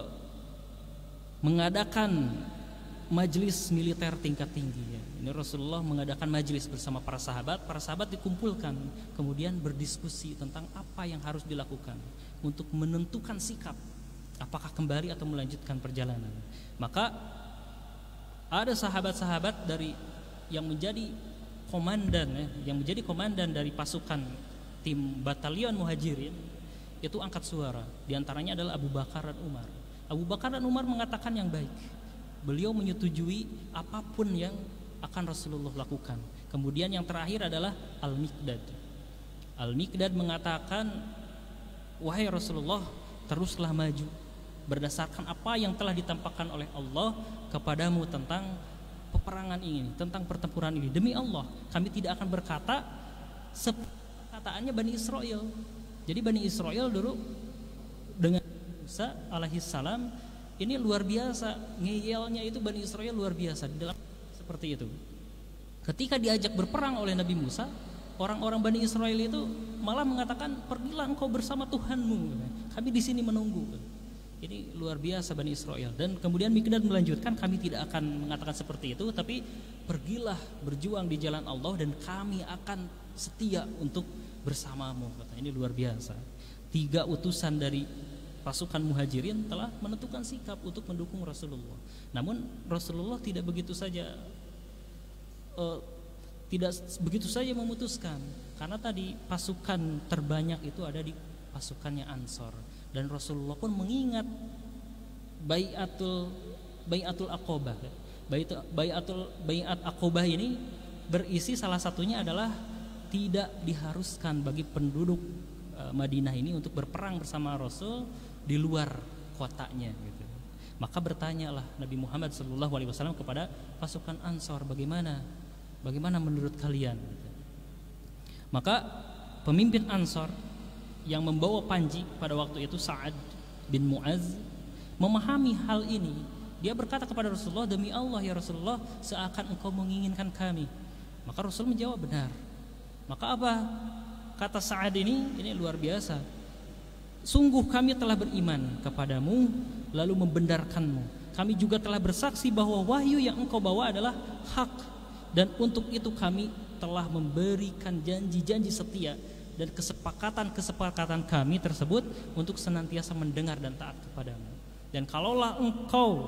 mengadakan majelis militer tingkat tinggi. Ini Rasulullah mengadakan majelis bersama para sahabat. Para sahabat dikumpulkan, kemudian berdiskusi tentang apa yang harus dilakukan untuk menentukan sikap, apakah kembali atau melanjutkan perjalanan. Maka ada sahabat-sahabat dari yang menjadi komandan, ya, yang menjadi komandan dari pasukan tim batalion Muhajirin itu angkat suara. Di antaranya adalah Abu Bakar dan Umar. Abu Bakar dan Umar mengatakan yang baik. Beliau menyetujui apapun yang akan Rasulullah lakukan. Kemudian yang terakhir adalah Al-Miqdad. Al-Miqdad mengatakan, wahai Rasulullah, teruslah maju berdasarkan apa yang telah ditampakkan oleh Allah kepadamu tentang peperangan ini, tentang pertempuran ini. Demi Allah, kami tidak akan berkata seperti kataannya Bani Israel. Jadi Bani Israel dulu dengan Musa alaihissalam ini luar biasa, ngeyelnya itu Bani Israel luar biasa di dalam seperti itu. Ketika diajak berperang oleh Nabi Musa, orang-orang Bani Israel itu malah mengatakan, pergilah engkau bersama Tuhanmu, kami di sini menunggu. Ini luar biasa Bani Israel. Dan kemudian Miqdad melanjutkan, kami tidak akan mengatakan seperti itu, tapi pergilah berjuang di jalan Allah dan kami akan setia untuk bersamamu. Ini luar biasa. Tiga utusan dari pasukan Muhajirin telah menentukan sikap untuk mendukung Rasulullah. Namun Rasulullah tidak begitu saja uh, tidak begitu saja memutuskan, karena tadi pasukan terbanyak itu ada di pasukannya Ansor, dan Rasulullah pun mengingat Baiatul Baiatul Aqobah. Baiatul Baiat Aqobah ini berisi salah satunya adalah tidak diharuskan bagi penduduk uh, Madinah ini untuk berperang bersama Rasul di luar kotanya gitu. Maka bertanyalah Nabi Muhammad shallallahu alaihi wasallam kepada pasukan Ansor, bagaimana bagaimana menurut kalian gitu. Maka pemimpin Ansor yang membawa panji pada waktu itu, Sa'ad bin Mu'az, memahami hal ini. Dia berkata kepada Rasulullah, demi Allah ya Rasulullah, seakan engkau menginginkan kami. Maka Rasul menjawab, benar. Maka apa kata Sa'ad ini? Ini luar biasa. Sungguh kami telah beriman kepadamu lalu membenarkanmu. Kami juga telah bersaksi bahwa wahyu yang engkau bawa adalah hak, dan untuk itu kami telah memberikan janji-janji setia dan kesepakatan-kesepakatan kami tersebut untuk senantiasa mendengar dan taat kepadamu. Dan kalaulah engkau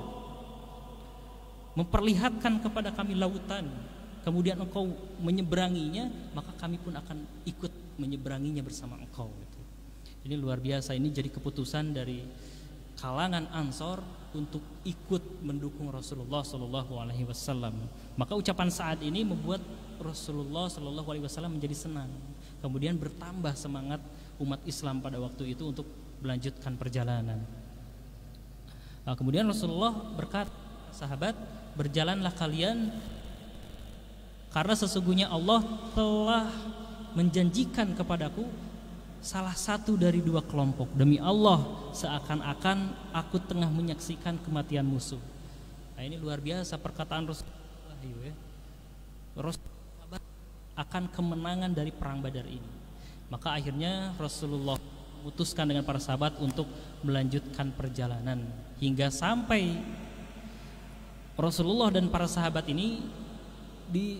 memperlihatkan kepada kami lautan, kemudian engkau menyeberanginya, maka kami pun akan ikut menyeberanginya bersama engkau. Ini luar biasa. Ini jadi keputusan dari kalangan Ansor untuk ikut mendukung Rasulullah Shallallahu Alaihi Wasallam. Maka ucapan Sa'ad ini membuat Rasulullah Shallallahu Alaihi Wasallam menjadi senang. Kemudian bertambah semangat umat Islam pada waktu itu untuk melanjutkan perjalanan. Nah, kemudian Rasulullah berkata, sahabat, berjalanlah kalian karena sesungguhnya Allah telah menjanjikan kepadaku salah satu dari dua kelompok. Demi Allah, seakan-akan aku tengah menyaksikan kematian musuh. Nah, ini luar biasa perkataan Rasulullah ya. Rasulullah akan kemenangan dari perang Badar ini. Maka akhirnya Rasulullah memutuskan dengan para sahabat untuk melanjutkan perjalanan hingga sampai Rasulullah dan para sahabat ini di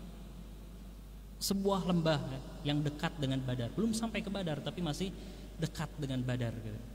sebuah lembah yang dekat dengan Badar. Belum sampai ke Badar tapi masih dekat dengan Badar.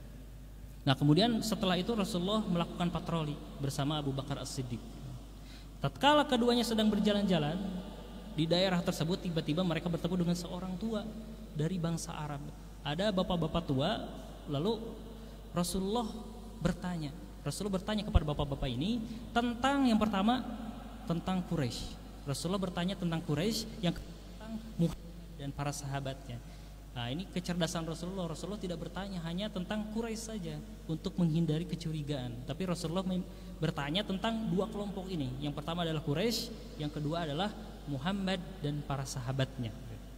Nah, kemudian setelah itu Rasulullah melakukan patroli bersama Abu Bakar As-Siddiq. Tatkala keduanya sedang berjalan-jalan di daerah tersebut, tiba-tiba mereka bertemu dengan seorang tua dari bangsa Arab. Ada bapak-bapak tua, lalu Rasulullah bertanya Rasulullah bertanya kepada bapak-bapak ini tentang yang pertama tentang Quraisy. Rasulullah bertanya tentang Quraisy, yang tentang Muhammad dan para sahabatnya. Nah, ini kecerdasan Rasulullah. Rasulullah tidak bertanya hanya tentang Quraisy saja untuk menghindari kecurigaan, tapi Rasulullah bertanya tentang dua kelompok ini. Yang pertama adalah Quraisy, yang kedua adalah Muhammad dan para sahabatnya.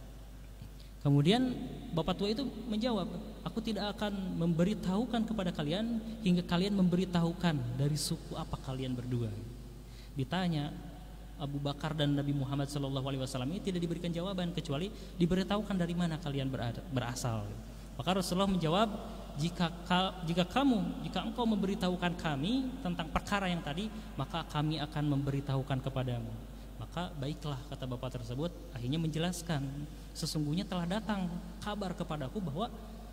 Kemudian bapak tua itu menjawab, aku tidak akan memberitahukan kepada kalian hingga kalian memberitahukan dari suku apa kalian berdua. Ditanya, Abu Bakar dan Nabi Muhammad shallallahu alaihi wasallam ini tidak diberikan jawaban kecuali diberitahukan dari mana kalian berasal. Maka Rasulullah menjawab, jika jika kamu jika engkau memberitahukan kami tentang perkara yang tadi, maka kami akan memberitahukan kepadamu. Maka baiklah, kata bapak tersebut, akhirnya menjelaskan, sesungguhnya telah datang kabar kepadaku bahwa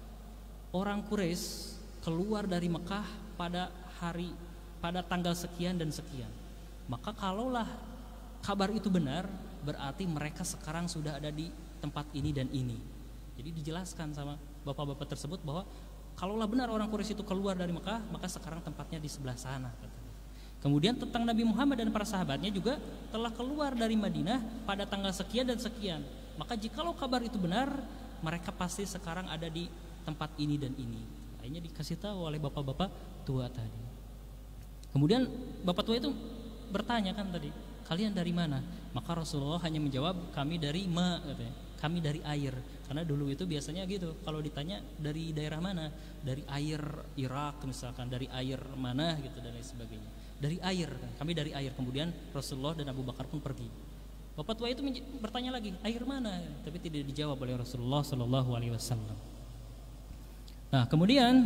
orang Quraisy keluar dari Mekah pada hari pada tanggal sekian dan sekian. Maka kalaulah kabar itu benar, berarti mereka sekarang sudah ada di tempat ini dan ini. Jadi dijelaskan sama bapak-bapak tersebut bahwa kalaulah benar orang Quraisy itu keluar dari Mekah, maka sekarang tempatnya di sebelah sana. Kemudian tentang Nabi Muhammad dan para sahabatnya juga telah keluar dari Madinah pada tanggal sekian dan sekian. Maka jikalau kabar itu benar, mereka pasti sekarang ada di tempat ini dan ini. Akhirnya dikasih tahu oleh bapak-bapak tua tadi. Kemudian bapak tua itu bertanya kan tadi, kalian dari mana? Maka Rasulullah hanya menjawab, kami dari ma, katanya, kami dari air. Karena dulu itu biasanya gitu, kalau ditanya dari daerah mana, dari air Irak misalkan, dari air mana gitu dan lain sebagainya. Dari air, kami dari air. Kemudian Rasulullah dan Abu Bakar pun pergi. Bapak tua itu bertanya lagi, air mana? Tapi tidak dijawab oleh Rasulullah Shallallahu Alaihi Wasallam. Nah, kemudian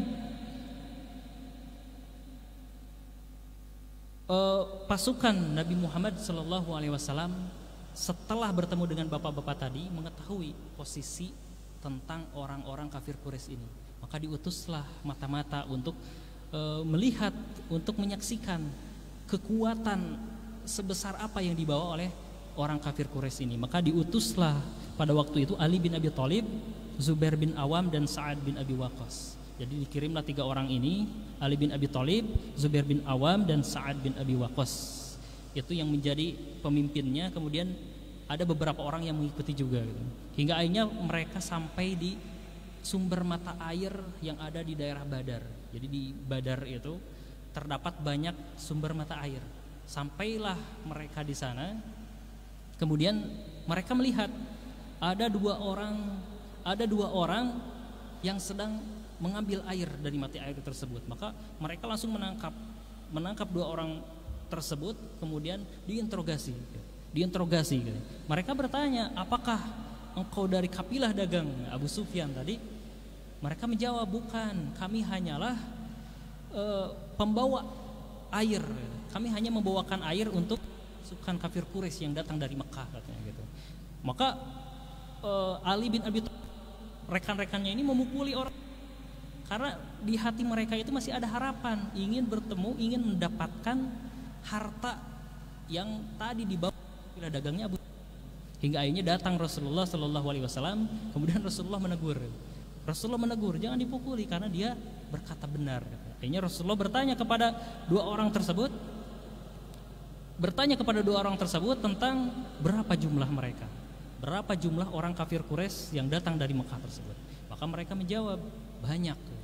uh, pasukan Nabi Muhammad Shallallahu Alaihi Wasallam setelah bertemu dengan bapak-bapak tadi mengetahui posisi tentang orang-orang kafir Quraisy ini, maka diutuslah mata-mata untuk uh, melihat, untuk menyaksikan kekuatan sebesar apa yang dibawa oleh orang kafir Quraisy ini. Maka diutuslah pada waktu itu Ali bin Abi Thalib, Zubair bin Awam dan Sa'ad bin Abi Waqqas. Jadi dikirimlah tiga orang ini, Ali bin Abi Thalib, Zubair bin Awam dan Sa'ad bin Abi Waqqas. Itu yang menjadi pemimpinnya. Kemudian ada beberapa orang yang mengikuti juga gitu. Hingga akhirnya mereka sampai di sumber mata air yang ada di daerah Badar. Jadi di Badar itu terdapat banyak sumber mata air. Sampailah mereka di sana. Kemudian mereka melihat ada dua orang, ada dua orang yang sedang mengambil air dari mata air tersebut. Maka mereka langsung menangkap, menangkap dua orang tersebut, kemudian diinterogasi, diinterogasi. Mereka bertanya, apakah engkau dari kabilah dagang Abu Sufyan tadi? Mereka menjawab, bukan, kami hanyalah uh, pembawa air. Kami hanya membawakan air untuk pasukan kafir Quraisy yang datang dari Mekah, katanya gitu. Maka uh, Ali bin Abi Thalib, rekan-rekannya ini memukuli orang, karena di hati mereka itu masih ada harapan, ingin bertemu, ingin mendapatkan harta yang tadi dibawa oleh dagangnya Abu. Hingga akhirnya datang Rasulullah Shallallahu Alaihi Wasallam, kemudian Rasulullah menegur. Rasulullah menegur, jangan dipukuli karena dia berkata benar. Akhirnya Rasulullah bertanya kepada dua orang tersebut, bertanya kepada dua orang tersebut tentang berapa jumlah mereka, berapa jumlah orang kafir Quraisy yang datang dari Mekah tersebut. Maka mereka menjawab, banyak,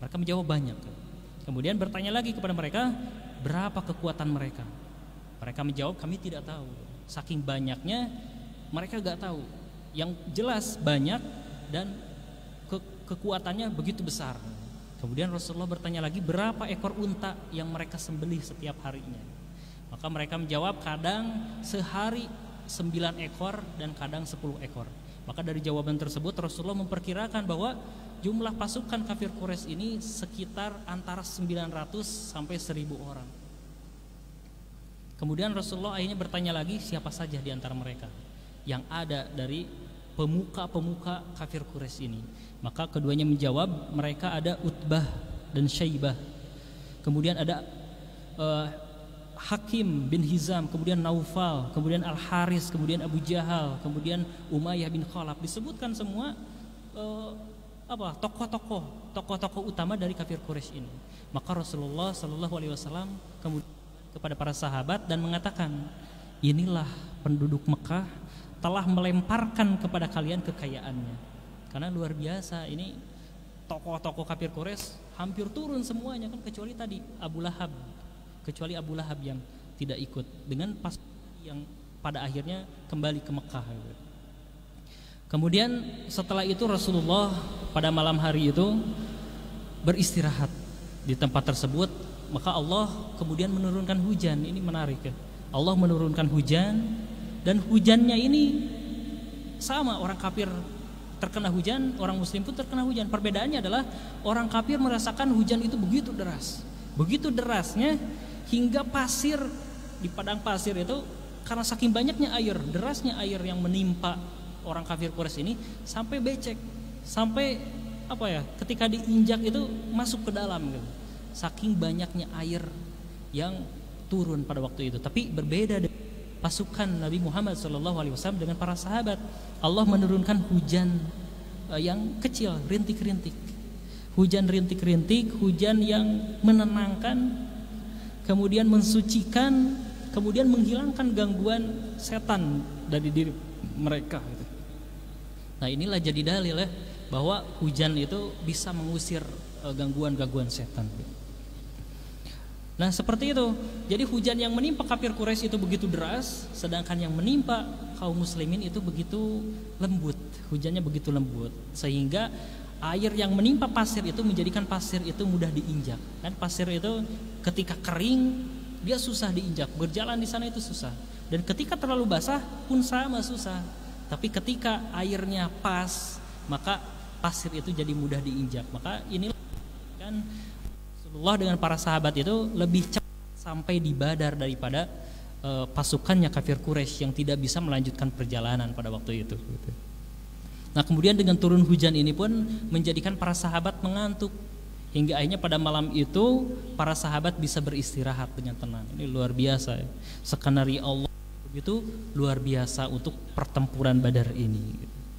Mereka menjawab banyak. Kemudian bertanya lagi kepada mereka, berapa kekuatan mereka? Mereka menjawab, kami tidak tahu. Saking banyaknya mereka gak tahu. Yang jelas banyak dan ke kekuatannya begitu besar. Kemudian Rasulullah bertanya lagi, berapa ekor unta yang mereka sembelih setiap harinya? Maka mereka menjawab, kadang sehari sembilan ekor dan kadang sepuluh ekor. Maka dari jawaban tersebut Rasulullah memperkirakan bahwa jumlah pasukan kafir Quraisy ini sekitar antara sembilan ratus sampai seribu orang. Kemudian Rasulullah akhirnya bertanya lagi, siapa saja di antara mereka yang ada dari pemuka-pemuka kafir Quraisy ini. Maka keduanya menjawab, mereka ada Utbah dan Syaibah. Kemudian ada uh, Hakim bin Hizam, kemudian Naufal, kemudian Al-Haris, kemudian Abu Jahal, kemudian Umayyah bin Khalaf. Disebutkan semua uh, apa tokoh-tokoh, tokoh-tokoh utama dari kafir Quraisy ini. Maka Rasulullah Shallallahu Alaihi Wasallam kemudian kepada para sahabat dan mengatakan, inilah penduduk Mekah telah melemparkan kepada kalian kekayaannya. Karena luar biasa, ini tokoh-tokoh kafir Quraisy hampir turun semuanya kan, kecuali tadi Abu Lahab, kecuali Abu Lahab yang tidak ikut dengan pas yang pada akhirnya kembali ke Mekah. Kemudian setelah itu Rasulullah pada malam hari itu beristirahat di tempat tersebut. Maka Allah kemudian menurunkan hujan. Ini menarik ya. Allah menurunkan hujan, dan hujannya ini sama, orang kafir terkena hujan, orang muslim pun terkena hujan. Perbedaannya adalah orang kafir merasakan hujan itu begitu deras, begitu derasnya hingga pasir di padang pasir itu, karena saking banyaknya air, derasnya air yang menimpa orang kafir Quraisy ini sampai becek, sampai apa ya, ketika diinjak itu masuk ke dalam gitu. Saking banyaknya air yang turun pada waktu itu. Tapi berbeda dengan pasukan Nabi Muhammad shallallahu alaihi wasallam dengan para sahabat. Allah menurunkan hujan yang kecil, rintik-rintik. Hujan rintik-rintik, hujan yang menenangkan, kemudian mensucikan, kemudian menghilangkan gangguan setan dari diri mereka. Nah, inilah jadi dalil ya, bahwa hujan itu bisa mengusir gangguan-gangguan setan. Nah, seperti itu. Jadi hujan yang menimpa kafir Quraisy itu begitu deras, sedangkan yang menimpa kaum muslimin itu begitu lembut. Hujannya begitu lembut, sehingga air yang menimpa pasir itu menjadikan pasir itu mudah diinjak. Kan pasir itu ketika kering dia susah diinjak, berjalan di sana itu susah. Dan ketika terlalu basah pun sama susah. Tapi ketika airnya pas, maka pasir itu jadi mudah diinjak. Maka inilah kan Rasulullah dengan para sahabat itu lebih cepat sampai di Badar daripada uh, pasukannya kafir Quraisy yang tidak bisa melanjutkan perjalanan pada waktu itu. Nah, kemudian dengan turun hujan ini pun menjadikan para sahabat mengantuk, hingga akhirnya pada malam itu para sahabat bisa beristirahat dengan tenang. Ini luar biasa ya. Skenario Allah begitu luar biasa untuk pertempuran Badar ini.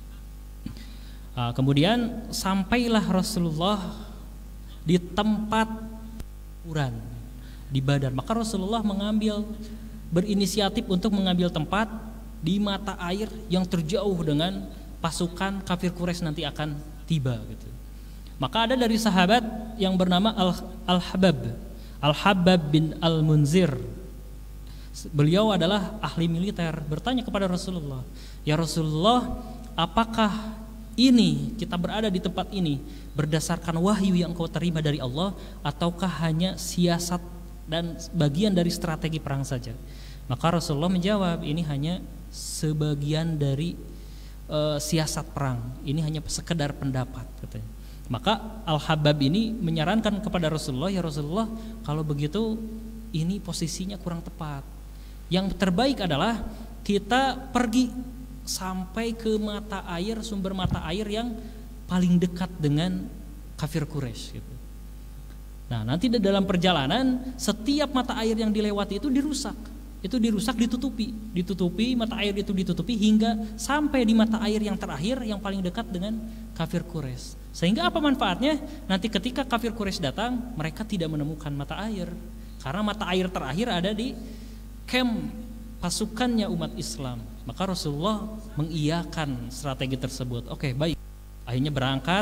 Nah, kemudian sampailah Rasulullah di tempat pertempuran di Badar. Maka Rasulullah mengambil berinisiatif untuk mengambil tempat di mata air yang terjauh dengan pasukan kafir Quraisy nanti akan tiba gitu. Maka ada dari sahabat yang bernama Al-Habab Al-Habab bin Al-Munzir. Beliau adalah ahli militer, bertanya kepada Rasulullah, "Ya Rasulullah, apakah ini kita berada di tempat ini berdasarkan wahyu yang kau terima dari Allah, ataukah hanya siasat dan bagian dari strategi perang saja?" Maka Rasulullah menjawab, ini hanya sebagian dari uh, siasat perang, ini hanya sekedar pendapat katanya. Maka Al-Habab ini menyarankan kepada Rasulullah, "Ya Rasulullah, kalau begitu ini posisinya kurang tepat. Yang terbaik adalah kita pergi sampai ke mata air, sumber mata air yang paling dekat dengan kafir Quraisy gitu. Nah, nanti di dalam perjalanan setiap mata air yang dilewati itu dirusak. Itu dirusak, ditutupi, ditutupi mata air itu ditutupi hingga sampai di mata air yang terakhir yang paling dekat dengan kafir Quraisy. Sehingga apa manfaatnya? Nanti ketika kafir Quraisy datang, mereka tidak menemukan mata air. Karena mata air terakhir ada di camp pasukannya umat Islam. Maka Rasulullah mengiyakan strategi tersebut. Oke, baik. Akhirnya berangkat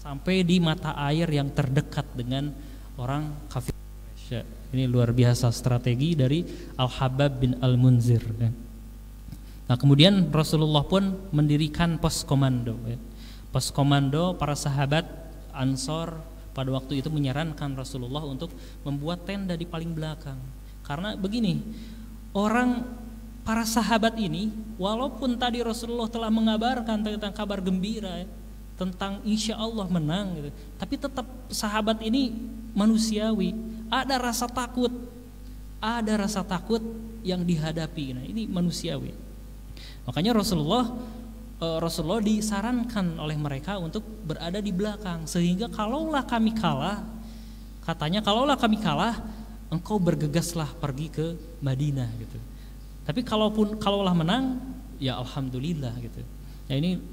sampai di mata air yang terdekat dengan orang kafir. Ini luar biasa strategi dari Al-Habab bin Al-Munzir. Nah, kemudian Rasulullah pun mendirikan pos komando. Pos komando, para sahabat Ansor pada waktu itu menyarankan Rasulullah untuk membuat tenda di paling belakang. Karena begini, orang para sahabat ini, walaupun tadi Rasulullah telah mengabarkan tentang kabar gembira, tentang insya Allah menang, gitu, tapi tetap sahabat ini manusiawi, ada rasa takut, ada rasa takut yang dihadapi. Nah, ini manusiawi. Makanya Rasulullah Rasulullah disarankan oleh mereka untuk berada di belakang, sehingga kalaulah kami kalah, katanya kalaulah kami kalah, engkau bergegaslah pergi ke Madinah gitu. Tapi kalaupun kalaulah menang, ya alhamdulillah gitu. Ya, ini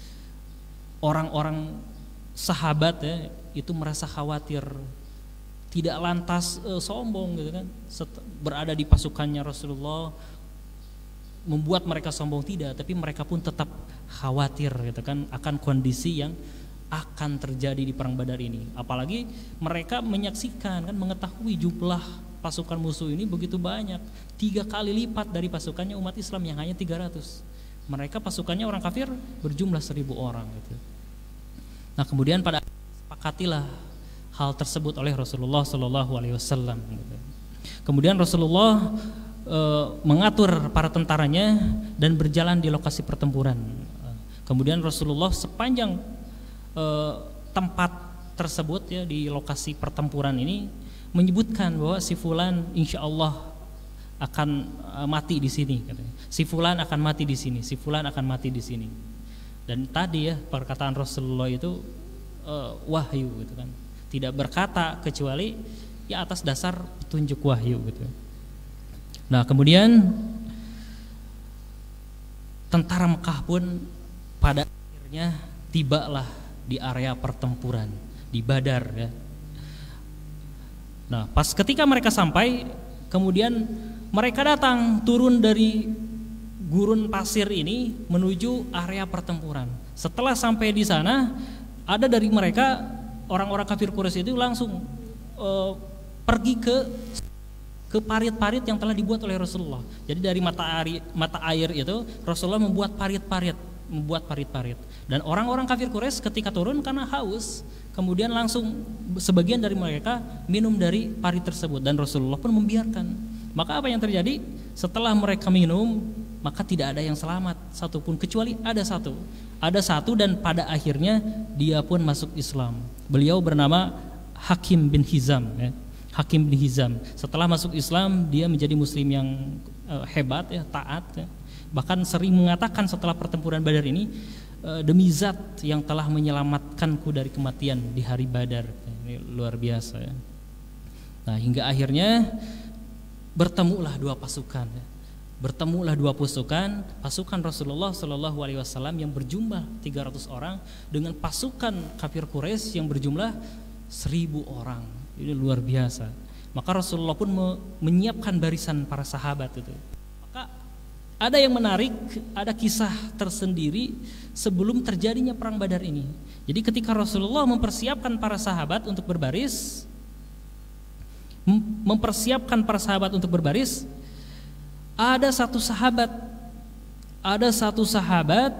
orang-orang sahabat ya itu merasa khawatir, tidak lantas e, sombong gitu kan, Set- berada di pasukannya Rasulullah membuat mereka sombong, tidak, tapi mereka pun tetap khawatir gitu kan akan kondisi yang akan terjadi di perang Badar ini. Apalagi mereka menyaksikan kan, mengetahui jumlah pasukan musuh ini begitu banyak, tiga kali lipat dari pasukannya umat Islam yang hanya tiga ratus. Mereka pasukannya orang kafir berjumlah seribu orang gitu. Nah, kemudian pada sepakatilah hal tersebut oleh Rasulullah Shallallahu Alaihi Wasallam. Kemudian Rasulullah e, mengatur para tentaranya dan berjalan di lokasi pertempuran. Kemudian Rasulullah sepanjang e, tempat tersebut ya di lokasi pertempuran ini menyebutkan bahwa si fulan insya Allah akan e, mati di sini, katanya. Si fulan akan mati di sini, si fulan akan mati di sini. Dan tadi ya perkataan Rasulullah itu e, wahyu gitu kan. Tidak berkata kecuali ya atas dasar petunjuk wahyu gitu. Nah, kemudian tentara Mekah pun pada akhirnya tibalah di area pertempuran di Badar ya. Nah, pas ketika mereka sampai, kemudian mereka datang turun dari gurun pasir ini menuju area pertempuran. Setelah sampai di sana, ada dari mereka orang-orang kafir Quraisy itu langsung uh, pergi ke ke parit-parit yang telah dibuat oleh Rasulullah. Jadi dari mata air, mata air itu Rasulullah membuat parit-parit, membuat parit-parit. Dan orang-orang kafir Quraisy ketika turun karena haus, kemudian langsung sebagian dari mereka minum dari parit tersebut dan Rasulullah pun membiarkan. Maka apa yang terjadi? Setelah mereka minum, maka tidak ada yang selamat satupun kecuali ada satu. Ada satu dan pada akhirnya dia pun masuk Islam. Beliau bernama Hakim bin Hizam ya. Hakim bin Hizam. Setelah masuk Islam, dia menjadi muslim yang uh, hebat ya, taat ya. Bahkan sering mengatakan setelah pertempuran Badar ini, uh, demi zat yang telah menyelamatkanku dari kematian di hari Badar. Ini luar biasa ya. Nah, hingga akhirnya bertemulah dua pasukan ya. Bertemulah dua pasukan, pasukan Rasulullah Shallallahu Alaihi Wasallam yang berjumlah tiga ratus orang dengan pasukan kafir Quraisy yang berjumlah seribu orang. Ini luar biasa. Maka Rasulullah pun menyiapkan barisan para sahabat itu. Maka ada yang menarik, ada kisah tersendiri sebelum terjadinya perang Badar ini. Jadi ketika Rasulullah mempersiapkan para sahabat untuk berbaris, mempersiapkan para sahabat untuk berbaris, ada satu sahabat, ada satu sahabat,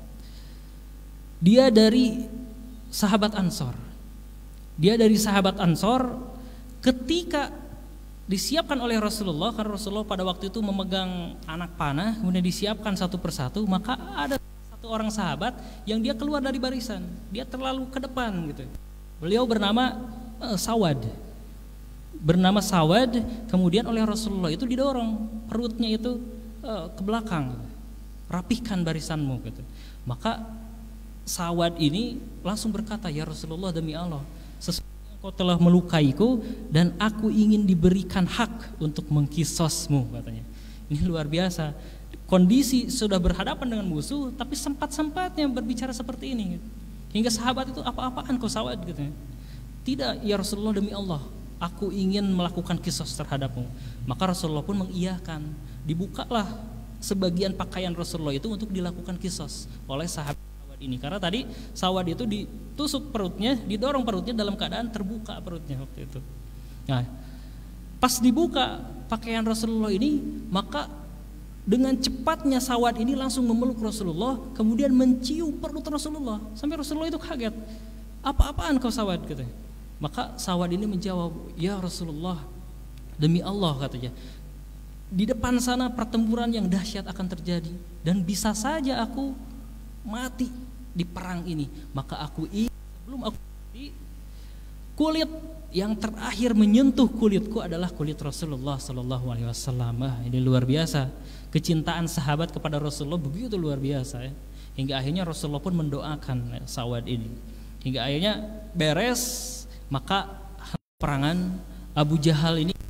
dia dari sahabat Ansor. Dia dari sahabat Ansor, ketika disiapkan oleh Rasulullah, karena Rasulullah pada waktu itu memegang anak panah, kemudian disiapkan satu persatu, maka ada satu orang sahabat yang dia keluar dari barisan, dia terlalu ke depan gitu. Beliau bernama uh, Sawad, bernama Sawad, kemudian oleh Rasulullah itu didorong perutnya itu uh, ke belakang, rapihkan barisanmu gitu. Maka Sawad ini langsung berkata, ya Rasulullah, demi Allah, sesungguhnya engkau telah melukaiku dan aku ingin diberikan hak untuk mengkisosmu, katanya. Ini luar biasa. Kondisi sudah berhadapan dengan musuh, tapi sempat-sempatnya berbicara seperti ini. Hingga sahabat itu, apa-apaan kau Sawad, gitu. Tidak, ya Rasulullah, demi Allah, aku ingin melakukan kisos terhadapmu. Maka Rasulullah pun mengiyakan. Dibukalah sebagian pakaian Rasulullah itu untuk dilakukan kisos oleh sahabat ini. Karena tadi Sawad itu ditusuk perutnya, didorong perutnya dalam keadaan terbuka perutnya waktu itu. Nah, pas dibuka pakaian Rasulullah ini, maka dengan cepatnya Sawad ini langsung memeluk Rasulullah, kemudian mencium perut Rasulullah sampai Rasulullah itu kaget. Apa-apaan kau Sawad? Katanya. Maka Sawad ini menjawab, ya Rasulullah, demi Allah katanya, di depan sana pertempuran yang dahsyat akan terjadi dan bisa saja aku mati di perang ini. Maka aku ingin sebelum aku mati, kulit yang terakhir menyentuh kulitku adalah kulit Rasulullah Sallallahu Alaihi Wasallam. Ah, ini luar biasa, kecintaan sahabat kepada Rasulullah begitu luar biasa ya. Hingga akhirnya Rasulullah pun mendoakan ya, Sawad ini. Hingga akhirnya beres, maka perangan Abu Jahal ini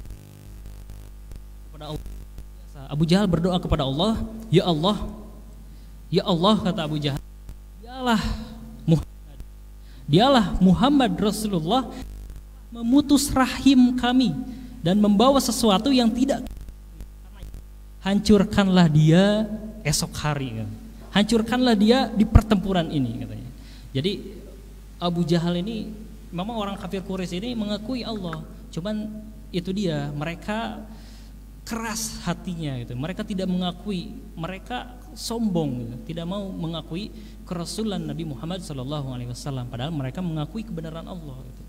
kepada Allah. Abu Jahal berdoa kepada Allah, ya Allah, ya Allah, kata Abu Jahal, dialah Muhammad, dialah Muhammad Rasulullah memutus rahim kami dan membawa sesuatu yang tidak, hancurkanlah dia esok hari, hancurkanlah dia di pertempuran ini katanya. Jadi Abu Jahal ini memang orang kafir Quraisy ini mengakui Allah, cuman itu dia, mereka keras hatinya gitu. Mereka tidak mengakui, mereka sombong gitu. Tidak mau mengakui kerasulan Nabi Muhammad sallallahu alaihi wasallam, padahal mereka mengakui kebenaran Allah gitu.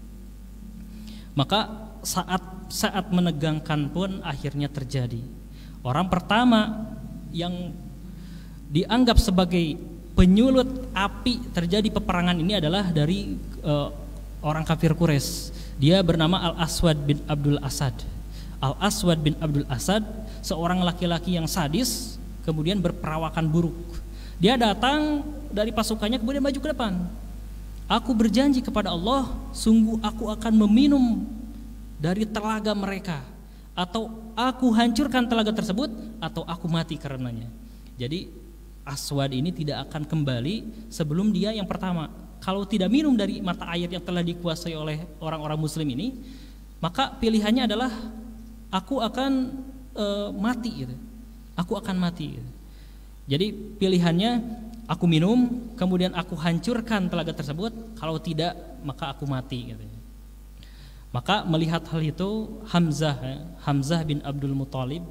Maka saat saat menegangkan pun akhirnya terjadi. Orang pertama yang dianggap sebagai penyulut api terjadi peperangan ini adalah dari uh, orang kafir Quraisy. Dia bernama Al-Aswad bin Abdul Asad. Al-Aswad bin Abdul Asad, seorang laki-laki yang sadis, kemudian berperawakan buruk. Dia datang dari pasukannya kemudian maju ke depan. Aku berjanji kepada Allah, sungguh aku akan meminum dari telaga mereka, atau aku hancurkan telaga tersebut, atau aku mati karenanya. Jadi Aswad ini tidak akan kembali sebelum dia yang pertama, kalau tidak minum dari mata air yang telah dikuasai oleh orang-orang muslim ini, maka pilihannya adalah aku akan e, mati gitu. Aku akan mati gitu. Jadi pilihannya aku minum, kemudian aku hancurkan telaga tersebut, kalau tidak maka aku mati gitu. Maka melihat hal itu Hamzah ya, Hamzah bin Abdul Muthalib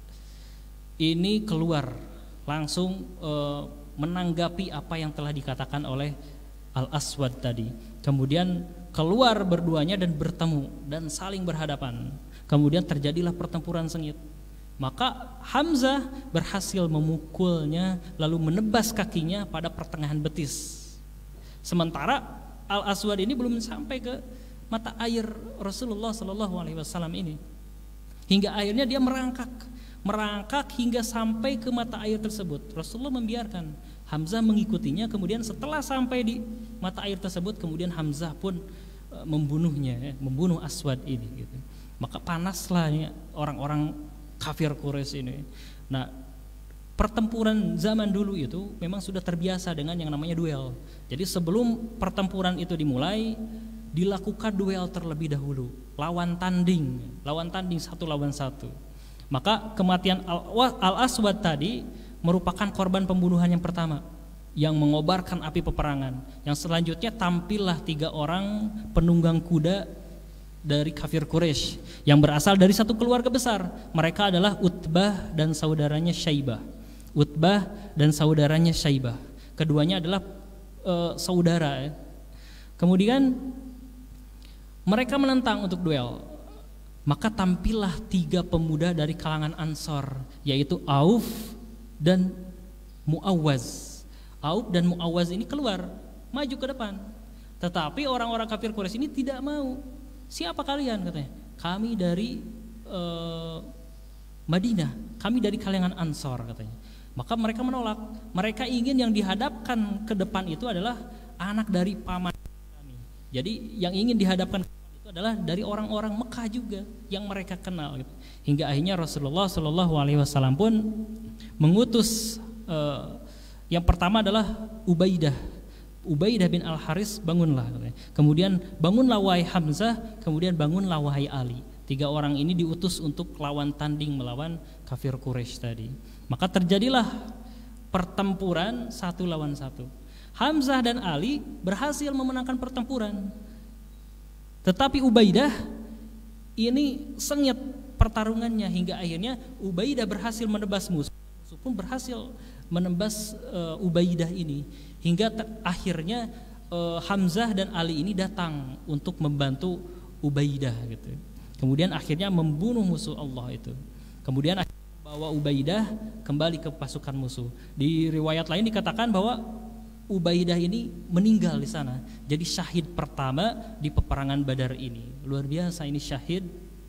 ini keluar langsung e, menanggapi apa yang telah dikatakan oleh Al-Aswad tadi. Kemudian keluar berduanya dan bertemu dan saling berhadapan. Kemudian terjadilah pertempuran sengit. Maka Hamzah berhasil memukulnya lalu menebas kakinya pada pertengahan betis. Sementara Al-Aswad ini belum sampai ke mata air Rasulullah Sallallahu Alaihi Wasallam ini. Hingga akhirnya dia merangkak, merangkak hingga sampai ke mata air tersebut. Rasulullah membiarkan Hamzah mengikutinya. Kemudian setelah sampai di mata air tersebut, kemudian Hamzah pun membunuhnya, ya, membunuh Aswad ini. Gitu. Maka panaslah ya, orang-orang kafir Quraisy ini. Nah, pertempuran zaman dulu itu memang sudah terbiasa dengan yang namanya duel. Jadi sebelum pertempuran itu dimulai, dilakukan duel terlebih dahulu, lawan tanding, lawan tanding satu lawan satu. Maka kematian Al-Aswad tadi merupakan korban pembunuhan yang pertama yang mengobarkan api peperangan. Yang selanjutnya tampillah tiga orang penunggang kuda dari kafir Quraisy yang berasal dari satu keluarga besar. Mereka adalah Utbah dan saudaranya Syaibah. Utbah dan saudaranya Syaibah. Keduanya adalah e, saudara. Ya. Kemudian mereka menentang untuk duel. Maka tampillah tiga pemuda dari kalangan Ansor, yaitu Auf dan Muawwaz. Auf dan Muawwaz ini keluar, maju ke depan. Tetapi orang-orang kafir Quraisy ini tidak mau. Siapa kalian katanya? Kami dari e, Madinah, kami dari kalangan Ansor katanya. Maka mereka menolak. Mereka ingin yang dihadapkan ke depan itu adalah anak dari paman kami. Jadi yang ingin dihadapkan ke depan itu adalah dari orang-orang Mekah juga yang mereka kenal. Gitu. Hingga akhirnya Rasulullah Shallallahu Alaihi Wasallam pun mengutus e, yang pertama adalah Ubaidah. Ubaidah bin Al-Haris, bangunlah. Kemudian bangunlah wahai Hamzah, kemudian bangunlah wahai Ali. Tiga orang ini diutus untuk lawan tanding melawan kafir Quraisy tadi. Maka terjadilah pertempuran satu lawan satu. Hamzah dan Ali berhasil memenangkan pertempuran. Tetapi Ubaidah ini sengit pertarungannya hingga akhirnya Ubaidah berhasil menebas musuh. Musuh pun berhasil menembas uh, Ubaidah ini hingga ter- akhirnya uh, Hamzah dan Ali ini datang untuk membantu Ubaidah gitu. Kemudian akhirnya membunuh musuh Allah itu. Kemudian akhirnya membawa Ubaidah kembali ke pasukan musuh. Di riwayat lain dikatakan bahwa Ubaidah ini meninggal di sana. Jadi syahid pertama di peperangan Badar ini. Luar biasa ini syahid.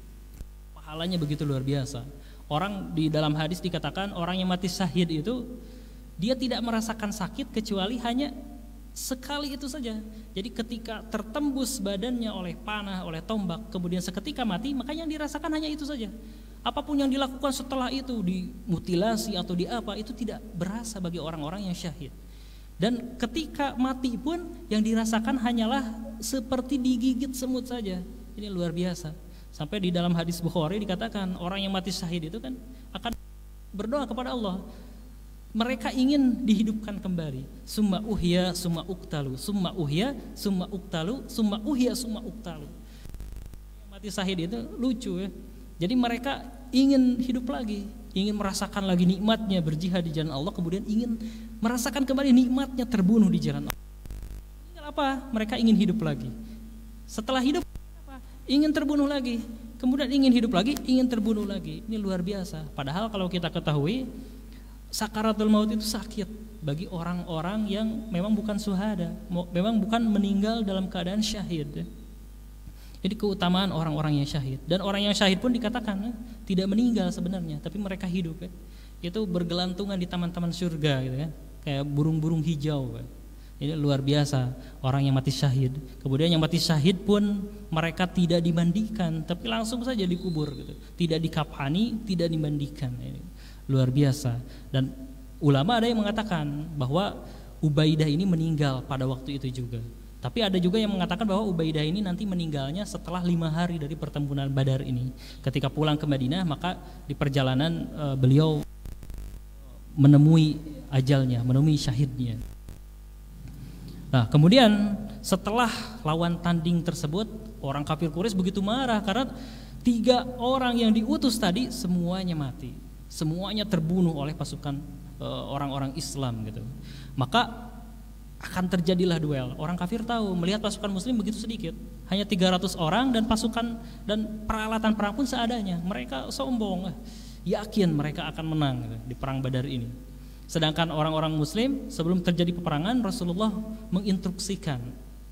Pahalanya begitu luar biasa. Orang di dalam hadis dikatakan orang yang mati syahid itu dia tidak merasakan sakit kecuali hanya sekali itu saja. Jadi ketika tertembus badannya oleh panah, oleh tombak, kemudian seketika mati, maka yang dirasakan hanya itu saja. Apapun yang dilakukan setelah itu, dimutilasi atau di apa, itu tidak berasa bagi orang-orang yang syahid. Dan ketika mati pun yang dirasakan hanyalah seperti digigit semut saja. Ini luar biasa. Sampai di dalam hadis Bukhari dikatakan orang yang mati syahid itu kan akan berdoa kepada Allah. Mereka ingin dihidupkan kembali. Summa uhya, summa uktalu, summa uhya, summa uktalu, summa uhya, summa uktalu. Yang mati syahid itu lucu ya. Jadi mereka ingin hidup lagi, ingin merasakan lagi nikmatnya berjihad di jalan Allah, kemudian ingin merasakan kembali nikmatnya terbunuh di jalan Allah. Tinggal apa? Mereka ingin hidup lagi. Setelah hidup apa? Ingin terbunuh lagi. Kemudian ingin hidup lagi, ingin terbunuh lagi. Ini luar biasa. Padahal kalau kita ketahui sakaratul maut itu sakit bagi orang-orang yang memang bukan syuhada, memang bukan meninggal dalam keadaan syahid. Jadi keutamaan orang-orang yang syahid, dan orang yang syahid pun dikatakan eh, tidak meninggal sebenarnya, tapi mereka hidup ya. Itu bergelantungan di taman-taman surga gitu kan, kayak burung-burung hijau kan. Ini luar biasa orang yang mati syahid. Kemudian yang mati syahid pun mereka tidak dimandikan, tapi langsung saja dikubur gitu. Tidak dikafani, tidak dimandikan. Ini luar biasa. Dan ulama ada yang mengatakan bahwa Ubaidah ini meninggal pada waktu itu juga. Tapi ada juga yang mengatakan bahwa Ubaidah ini nanti meninggalnya setelah lima hari dari pertempuran Badar ini. Ketika pulang ke Madinah, maka di perjalanan e, beliau menemui ajalnya, menemui syahidnya. Nah, kemudian setelah lawan tanding tersebut, orang kafir Quraisy begitu marah karena tiga orang yang diutus tadi semuanya mati, semuanya terbunuh oleh pasukan e, orang-orang Islam gitu. Maka akan terjadilah duel. Orang kafir tahu, melihat pasukan muslim begitu sedikit, hanya tiga ratus orang dan pasukan dan peralatan perang pun seadanya. Mereka sombong, yakin mereka akan menang di perang Badar ini. Sedangkan orang-orang muslim sebelum terjadi peperangan, Rasulullah menginstruksikan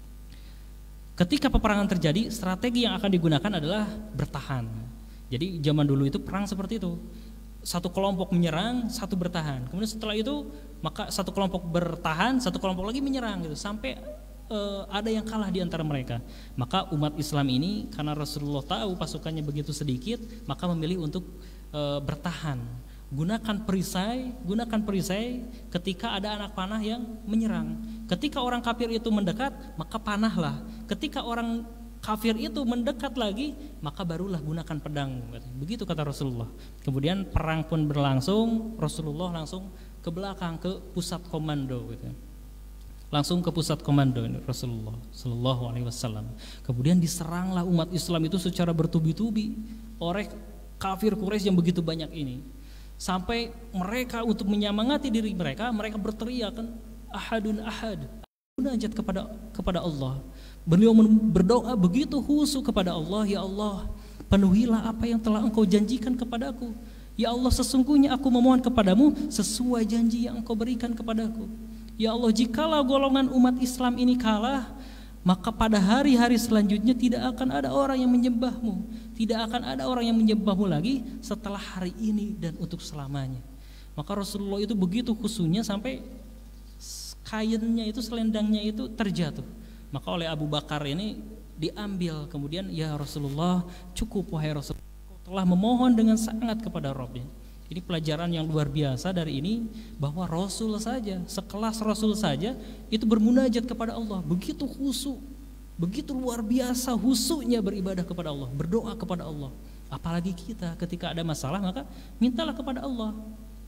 ketika peperangan terjadi, strategi yang akan digunakan adalah bertahan. Jadi zaman dulu itu perang seperti itu. Satu kelompok menyerang, satu bertahan. Kemudian setelah itu maka satu kelompok bertahan, satu kelompok lagi menyerang gitu, sampai uh, ada yang kalah di antara mereka. Maka umat Islam ini karena Rasulullah tahu pasukannya begitu sedikit, maka memilih untuk uh, bertahan. Gunakan perisai, gunakan perisai ketika ada anak panah yang menyerang. Ketika orang kafir itu mendekat, maka panahlah. Ketika orang kafir itu mendekat lagi, maka barulah gunakan pedang. Begitu kata Rasulullah. Kemudian perang pun berlangsung, Rasulullah langsung ke belakang ke pusat komando gitu. Langsung ke pusat komando ini Rasulullah sallallahu alaihi wasallam. Kemudian diseranglah umat Islam itu secara bertubi-tubi oleh kafir Quraisy yang begitu banyak ini. Sampai mereka untuk menyemangati diri mereka, mereka berteriak kan, ahadun ahad, munajat kepada kepada Allah. Beliau berdoa begitu khusyuk kepada Allah, ya Allah, penuhilah apa yang telah Engkau janjikan kepadaku. Ya Allah, sesungguhnya aku memohon kepadamu sesuai janji yang Engkau berikan kepadaku. Ya Allah, jikalau golongan umat Islam ini kalah, maka pada hari-hari selanjutnya tidak akan ada orang yang menyembahmu, tidak akan ada orang yang menyembahmu lagi setelah hari ini dan untuk selamanya. Maka Rasulullah itu begitu khusyuknya sampai kainnya itu, selendangnya itu terjatuh. Maka oleh Abu Bakar ini diambil, kemudian ya Rasulullah, cukup wahai Rasulullah, kau telah memohon dengan sangat kepada Rabbnya. Ini pelajaran yang luar biasa dari ini, bahwa Rasul saja, sekelas Rasul saja itu bermunajat kepada Allah, begitu khusyuk, begitu luar biasa khusyuknya beribadah kepada Allah, berdoa kepada Allah. Apalagi kita ketika ada masalah, maka mintalah kepada Allah.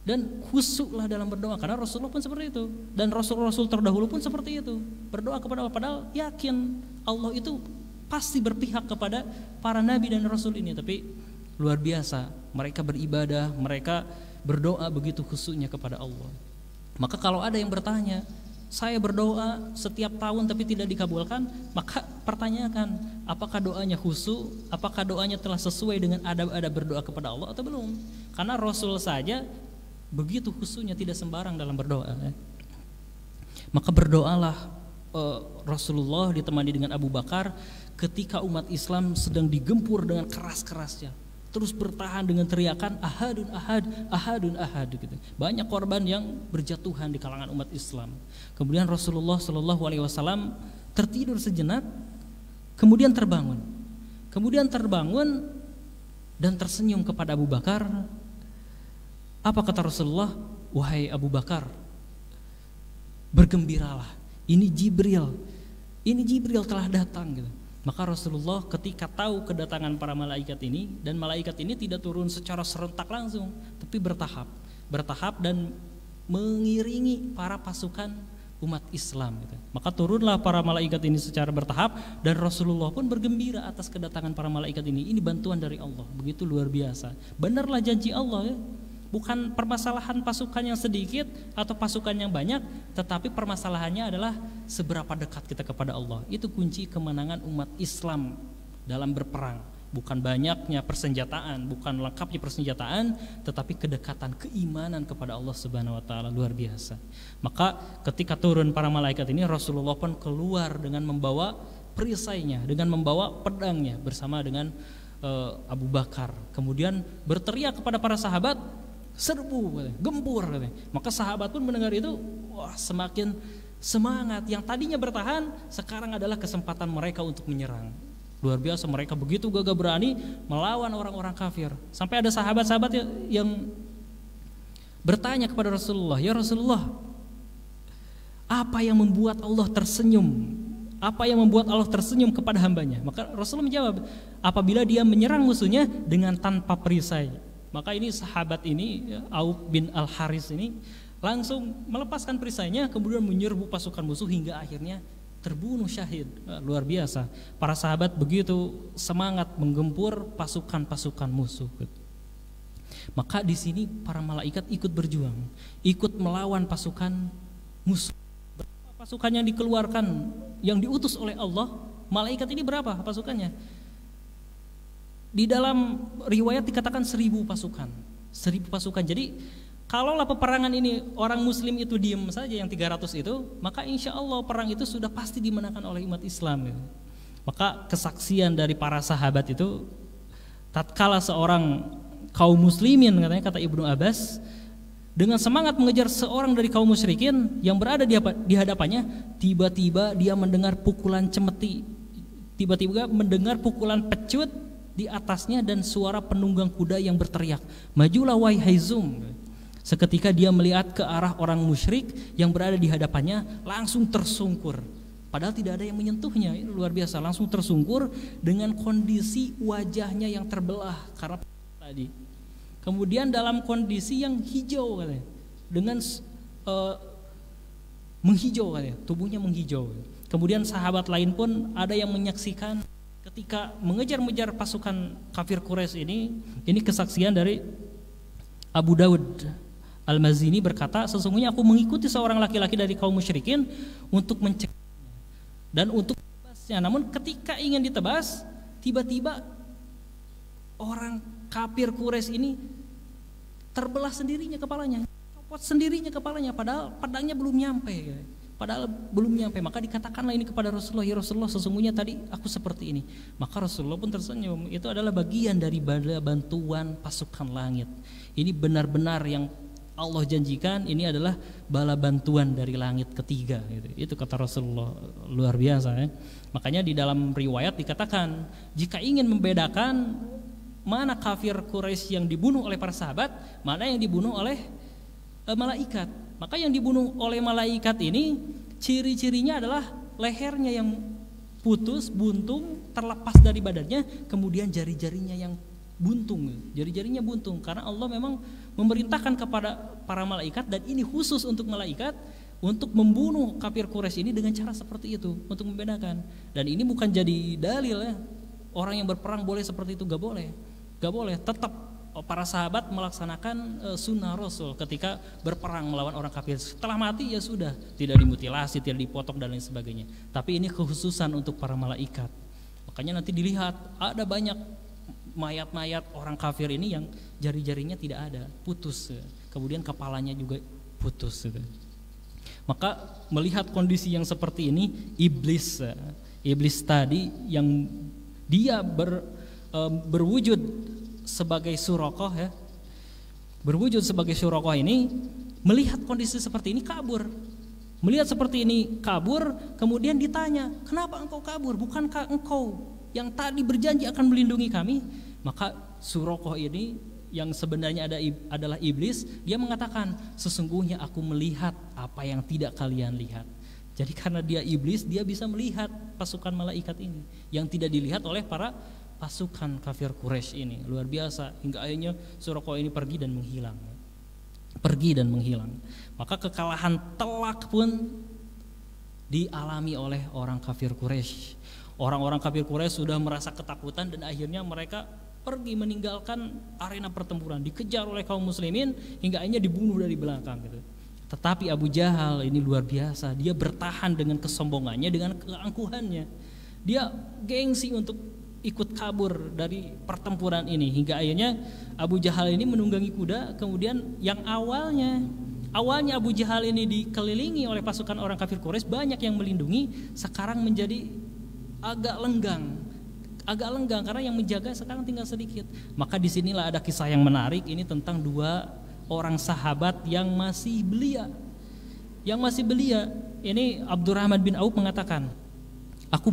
Dan khusyuklah dalam berdoa, karena Rasulullah pun seperti itu. Dan Rasul-Rasul terdahulu pun seperti itu. Berdoa kepada Allah, padahal yakin Allah itu pasti berpihak kepada para nabi dan rasul ini. Tapi luar biasa, mereka beribadah, mereka berdoa begitu khusyuknya kepada Allah. Maka kalau ada yang bertanya, saya berdoa setiap tahun tapi tidak dikabulkan, maka pertanyakan, apakah doanya khusyuk, apakah doanya telah sesuai dengan adab-adab berdoa kepada Allah atau belum? Karena Rasul saja begitu khusyuknya, tidak sembarang dalam berdoa. Maka berdoalah uh, Rasulullah ditemani dengan Abu Bakar ketika umat Islam sedang digempur dengan keras-kerasnya, terus bertahan dengan teriakan ahadun ahad, ahadun ahad gitu. Banyak korban yang berjatuhan di kalangan umat Islam. Kemudian Rasulullah Shallallahu Alaihi Wasallam tertidur sejenak, kemudian terbangun, kemudian terbangun dan tersenyum kepada Abu Bakar. Apa kata Rasulullah? Wahai Abu Bakar, bergembiralah, ini Jibril, ini Jibril telah datang gitu. Maka Rasulullah ketika tahu kedatangan para malaikat ini, dan malaikat ini tidak turun secara serentak langsung, tapi bertahap, bertahap dan mengiringi para pasukan umat Islam gitu. Maka turunlah para malaikat ini secara bertahap, dan Rasulullah pun bergembira atas kedatangan para malaikat ini. Ini bantuan dari Allah, begitu luar biasa. Benarlah janji Allah ya. Bukan permasalahan pasukan yang sedikit atau pasukan yang banyak, tetapi permasalahannya adalah seberapa dekat kita kepada Allah. Itu kunci kemenangan umat Islam dalam berperang. Bukan banyaknya persenjataan, bukan lengkapnya persenjataan, tetapi kedekatan keimanan kepada Allah Subhanahu wa taala luar biasa. Maka ketika turun para malaikat ini, Rasulullah pun keluar dengan membawa perisainya, dengan membawa pedangnya bersama dengan uh, Abu Bakar. Kemudian berteriak kepada para sahabat, serbu, gempur. Maka sahabat pun mendengar itu, wah semakin semangat. Yang tadinya bertahan, sekarang adalah kesempatan mereka untuk menyerang. Luar biasa, mereka begitu gagah berani melawan orang-orang kafir. Sampai ada sahabat-sahabat yang bertanya kepada Rasulullah, ya Rasulullah, apa yang membuat Allah tersenyum? Apa yang membuat Allah tersenyum kepada hambanya? Maka Rasulullah menjawab, apabila dia menyerang musuhnya dengan tanpa perisai. Maka ini sahabat ini, Auf bin Al-Haris ini langsung melepaskan perisainya, kemudian menyerbu pasukan musuh hingga akhirnya terbunuh syahid. Luar biasa. Para sahabat begitu semangat menggempur pasukan-pasukan musuh. Maka di sini para malaikat ikut berjuang, ikut melawan pasukan musuh. Berapa pasukan yang dikeluarkan, yang diutus oleh Allah? Malaikat ini berapa pasukannya? Di dalam riwayat dikatakan seribu pasukan, seribu pasukan. Jadi kalaulah peperangan ini orang muslim itu diem saja yang tiga ratus itu, maka insya Allah perang itu sudah pasti dimenangkan oleh umat Islam. Maka kesaksian dari para sahabat itu, tatkala seorang kaum muslimin, katanya kata Ibnu Abbas, dengan semangat mengejar seorang dari kaum musyrikin yang berada di hadapannya, tiba-tiba dia mendengar pukulan cemeti, tiba-tiba mendengar pukulan pecut di atasnya dan suara penunggang kuda yang berteriak, majulah wahai Haizum. Seketika dia melihat ke arah orang musyrik yang berada di hadapannya, langsung tersungkur. Padahal tidak ada yang menyentuhnya. Ini luar biasa, langsung tersungkur dengan kondisi wajahnya yang terbelah karena tadi. Kemudian dalam kondisi yang hijau katanya, dengan uh, menghijau katanya, tubuhnya menghijau. Kemudian sahabat lain pun ada yang menyaksikan ketika mengejar-ngejar pasukan kafir Quraisy ini. Ini kesaksian dari Abu Daud Al-Mazini berkata, sesungguhnya aku mengikuti seorang laki-laki dari kaum musyrikin untuk mencegahnya dan untuk menebasnya. Namun ketika ingin ditebas, tiba-tiba orang kafir Quraisy ini terbelah sendirinya kepalanya, copot sendirinya kepalanya, padahal pedangnya belum nyampe. Padahal belum nyampe. Maka dikatakanlah ini kepada Rasulullah, ya Rasulullah, sesungguhnya tadi aku seperti ini. Maka Rasulullah pun tersenyum. Itu adalah bagian dari bantuan pasukan langit. Ini benar-benar yang Allah janjikan, ini adalah bala bantuan dari langit ketiga. Itu kata Rasulullah, luar biasa ya. Makanya di dalam riwayat dikatakan, jika ingin membedakan mana kafir Quraisy yang dibunuh oleh para sahabat, mana yang dibunuh oleh eh, malaikat. Maka yang dibunuh oleh malaikat ini ciri-cirinya adalah lehernya yang putus, buntung, terlepas dari badannya, kemudian jari-jarinya yang buntung, jari-jarinya buntung, karena Allah memang memerintahkan kepada para malaikat, dan ini khusus untuk malaikat untuk membunuh kafir Quraisy ini dengan cara seperti itu, untuk membedakan. Dan ini bukan jadi dalil ya, orang yang berperang boleh seperti itu, gak boleh, gak boleh. Tetap para sahabat melaksanakan uh, sunnah Rasul ketika berperang melawan orang kafir. Setelah mati ya sudah, tidak dimutilasi, tidak dipotong dan lain sebagainya. Tapi ini kekhususan untuk para malaikat. Makanya nanti dilihat ada banyak mayat-mayat orang kafir ini yang jari-jarinya tidak ada, putus, kemudian kepalanya juga putus. Maka melihat kondisi yang seperti ini, iblis, iblis tadi yang dia ber, berwujud sebagai Suraqah ya, berwujud sebagai Suraqah ini melihat kondisi seperti ini kabur. Melihat seperti ini kabur, kemudian ditanya, kenapa engkau kabur? Bukankah engkau yang tadi berjanji akan melindungi kami? Maka Suraqah ini yang sebenarnya ada adalah iblis, dia mengatakan, sesungguhnya aku melihat apa yang tidak kalian lihat. Jadi karena dia iblis, dia bisa melihat pasukan malaikat ini yang tidak dilihat oleh para pasukan kafir Quraisy ini. Luar biasa, hingga akhirnya Suraqah ini pergi dan menghilang. Pergi dan menghilang. Maka kekalahan telak pun dialami oleh orang kafir Quraisy. Orang-orang kafir Quraisy sudah merasa ketakutan dan akhirnya mereka pergi meninggalkan arena pertempuran, dikejar oleh kaum muslimin hingga akhirnya dibunuh dari belakang gitu. Tetapi Abu Jahal ini luar biasa, dia bertahan dengan kesombongannya, dengan keangkuhannya. Dia gengsi untuk ikut kabur dari pertempuran ini hingga akhirnya Abu Jahal ini menunggangi kuda, kemudian yang awalnya awalnya Abu Jahal ini dikelilingi oleh pasukan orang kafir Quraisy, banyak yang melindungi, sekarang menjadi agak lenggang. Agak lenggang karena yang menjaga sekarang tinggal sedikit. Maka disinilah ada kisah yang menarik ini tentang dua orang sahabat yang masih belia. Yang masih belia. Ini Abdurrahman bin Auf mengatakan, aku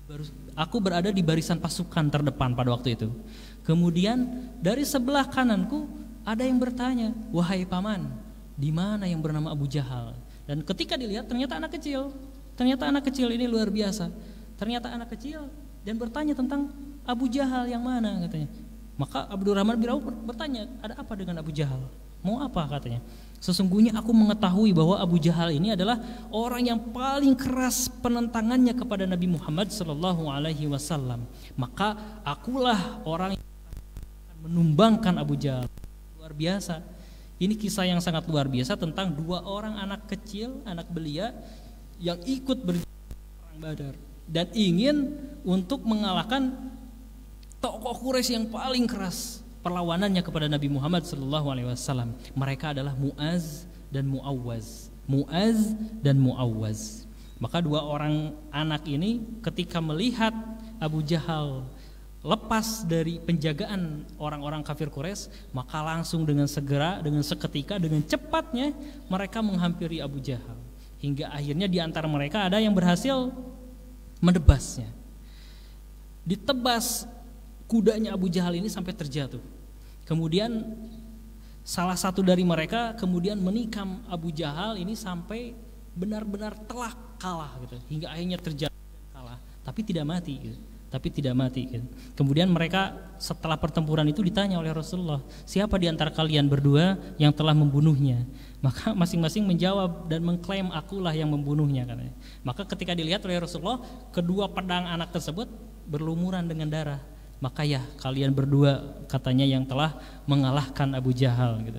aku berada di barisan pasukan terdepan pada waktu itu. Kemudian dari sebelah kananku ada yang bertanya, wahai paman, di mana yang bernama Abu Jahal? Dan ketika dilihat ternyata anak kecil. Ternyata anak kecil ini luar biasa. Ternyata anak kecil dan bertanya tentang Abu Jahal yang mana katanya. Maka Abdurrahman bin Auf bertanya, ada apa dengan Abu Jahal? Mau apa katanya? Sesungguhnya aku mengetahui bahwa Abu Jahal ini adalah orang yang paling keras penentangannya kepada Nabi Muhammad sallallahu alaihi wasallam. Maka akulah orang yang akan menumbangkan Abu Jahal. Luar biasa. Ini kisah yang sangat luar biasa tentang dua orang anak kecil, anak belia yang ikut berjuang perang Badar dan ingin untuk mengalahkan tokoh Quraisy yang paling keras perlawanannya kepada Nabi Muhammad sallallahu alaihi wasallam. Mereka adalah Mu'az dan Mu'awwaz. Mu'az dan Mu'awwaz. Maka dua orang anak ini ketika melihat Abu Jahal lepas dari penjagaan orang-orang kafir Quraisy, maka langsung dengan segera, dengan seketika, dengan cepatnya mereka menghampiri Abu Jahal. Hingga akhirnya di antara mereka ada yang berhasil menebasnya. Ditebas kudanya Abu Jahal ini sampai terjatuh. Kemudian salah satu dari mereka kemudian menikam Abu Jahal ini sampai benar-benar telak kalah gitu. Hingga akhirnya terjatuh dan kalah, tapi tidak mati gitu. Tapi tidak mati gitu. Kemudian mereka setelah pertempuran itu ditanya oleh Rasulullah, siapa di antara kalian berdua yang telah membunuhnya? Maka masing-masing menjawab dan mengklaim, akulah yang membunuhnya katanya. Maka ketika dilihat oleh Rasulullah, kedua pedang anak tersebut berlumuran dengan darah. Maka ya kalian berdua katanya yang telah mengalahkan Abu Jahal gitu.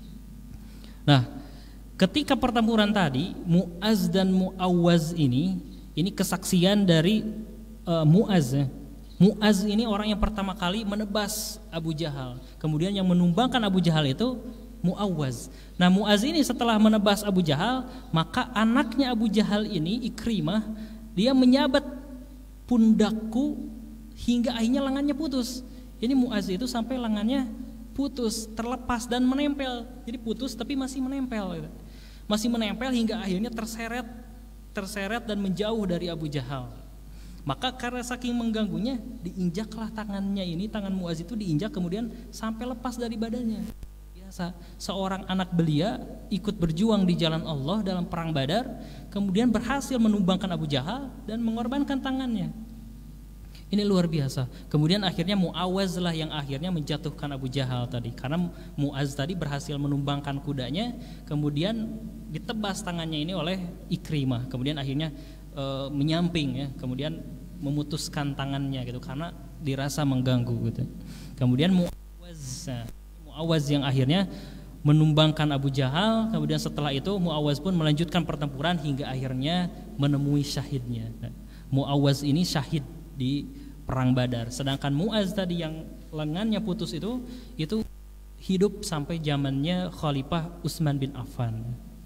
Nah, ketika pertempuran tadi, Mu'az dan Mu'awwaz ini, ini kesaksian dari uh, Mu'az. Mu'az ini orang yang pertama kali menebas Abu Jahal. Kemudian yang menumbangkan Abu Jahal itu Mu'awwaz. Nah, Mu'az ini setelah menebas Abu Jahal, maka anaknya Abu Jahal ini, Ikrimah, dia menyabat pundakku hingga akhirnya lengannya putus. Ini Mu'az itu sampai lengannya putus, terlepas dan menempel. Jadi putus tapi masih menempel gitu. Masih menempel hingga akhirnya terseret terseret dan menjauh dari Abu Jahal. Maka karena saking mengganggunya, diinjaklah tangannya ini, tangan Mu'az itu diinjak kemudian sampai lepas dari badannya. Biasa, seorang anak belia ikut berjuang di jalan Allah dalam perang Badar, kemudian berhasil menumbangkan Abu Jahal dan mengorbankan tangannya. Ini luar biasa. Kemudian akhirnya Mu'awaz lah yang akhirnya menjatuhkan Abu Jahal tadi. Karena Mu'az tadi berhasil menumbangkan kudanya, kemudian ditebas tangannya ini oleh Ikrimah. Kemudian akhirnya e, menyamping ya, kemudian memutuskan tangannya gitu karena dirasa mengganggu gitu. Kemudian Mu'awaz, nah, Mu'awaz yang akhirnya menumbangkan Abu Jahal. Kemudian setelah itu Mu'awaz pun melanjutkan pertempuran hingga akhirnya menemui syahidnya. Nah, Mu'awaz ini syahid di perang Badar. Sedangkan Mu'az tadi yang lengannya putus itu itu hidup sampai zamannya Khalifah Utsman bin Affan.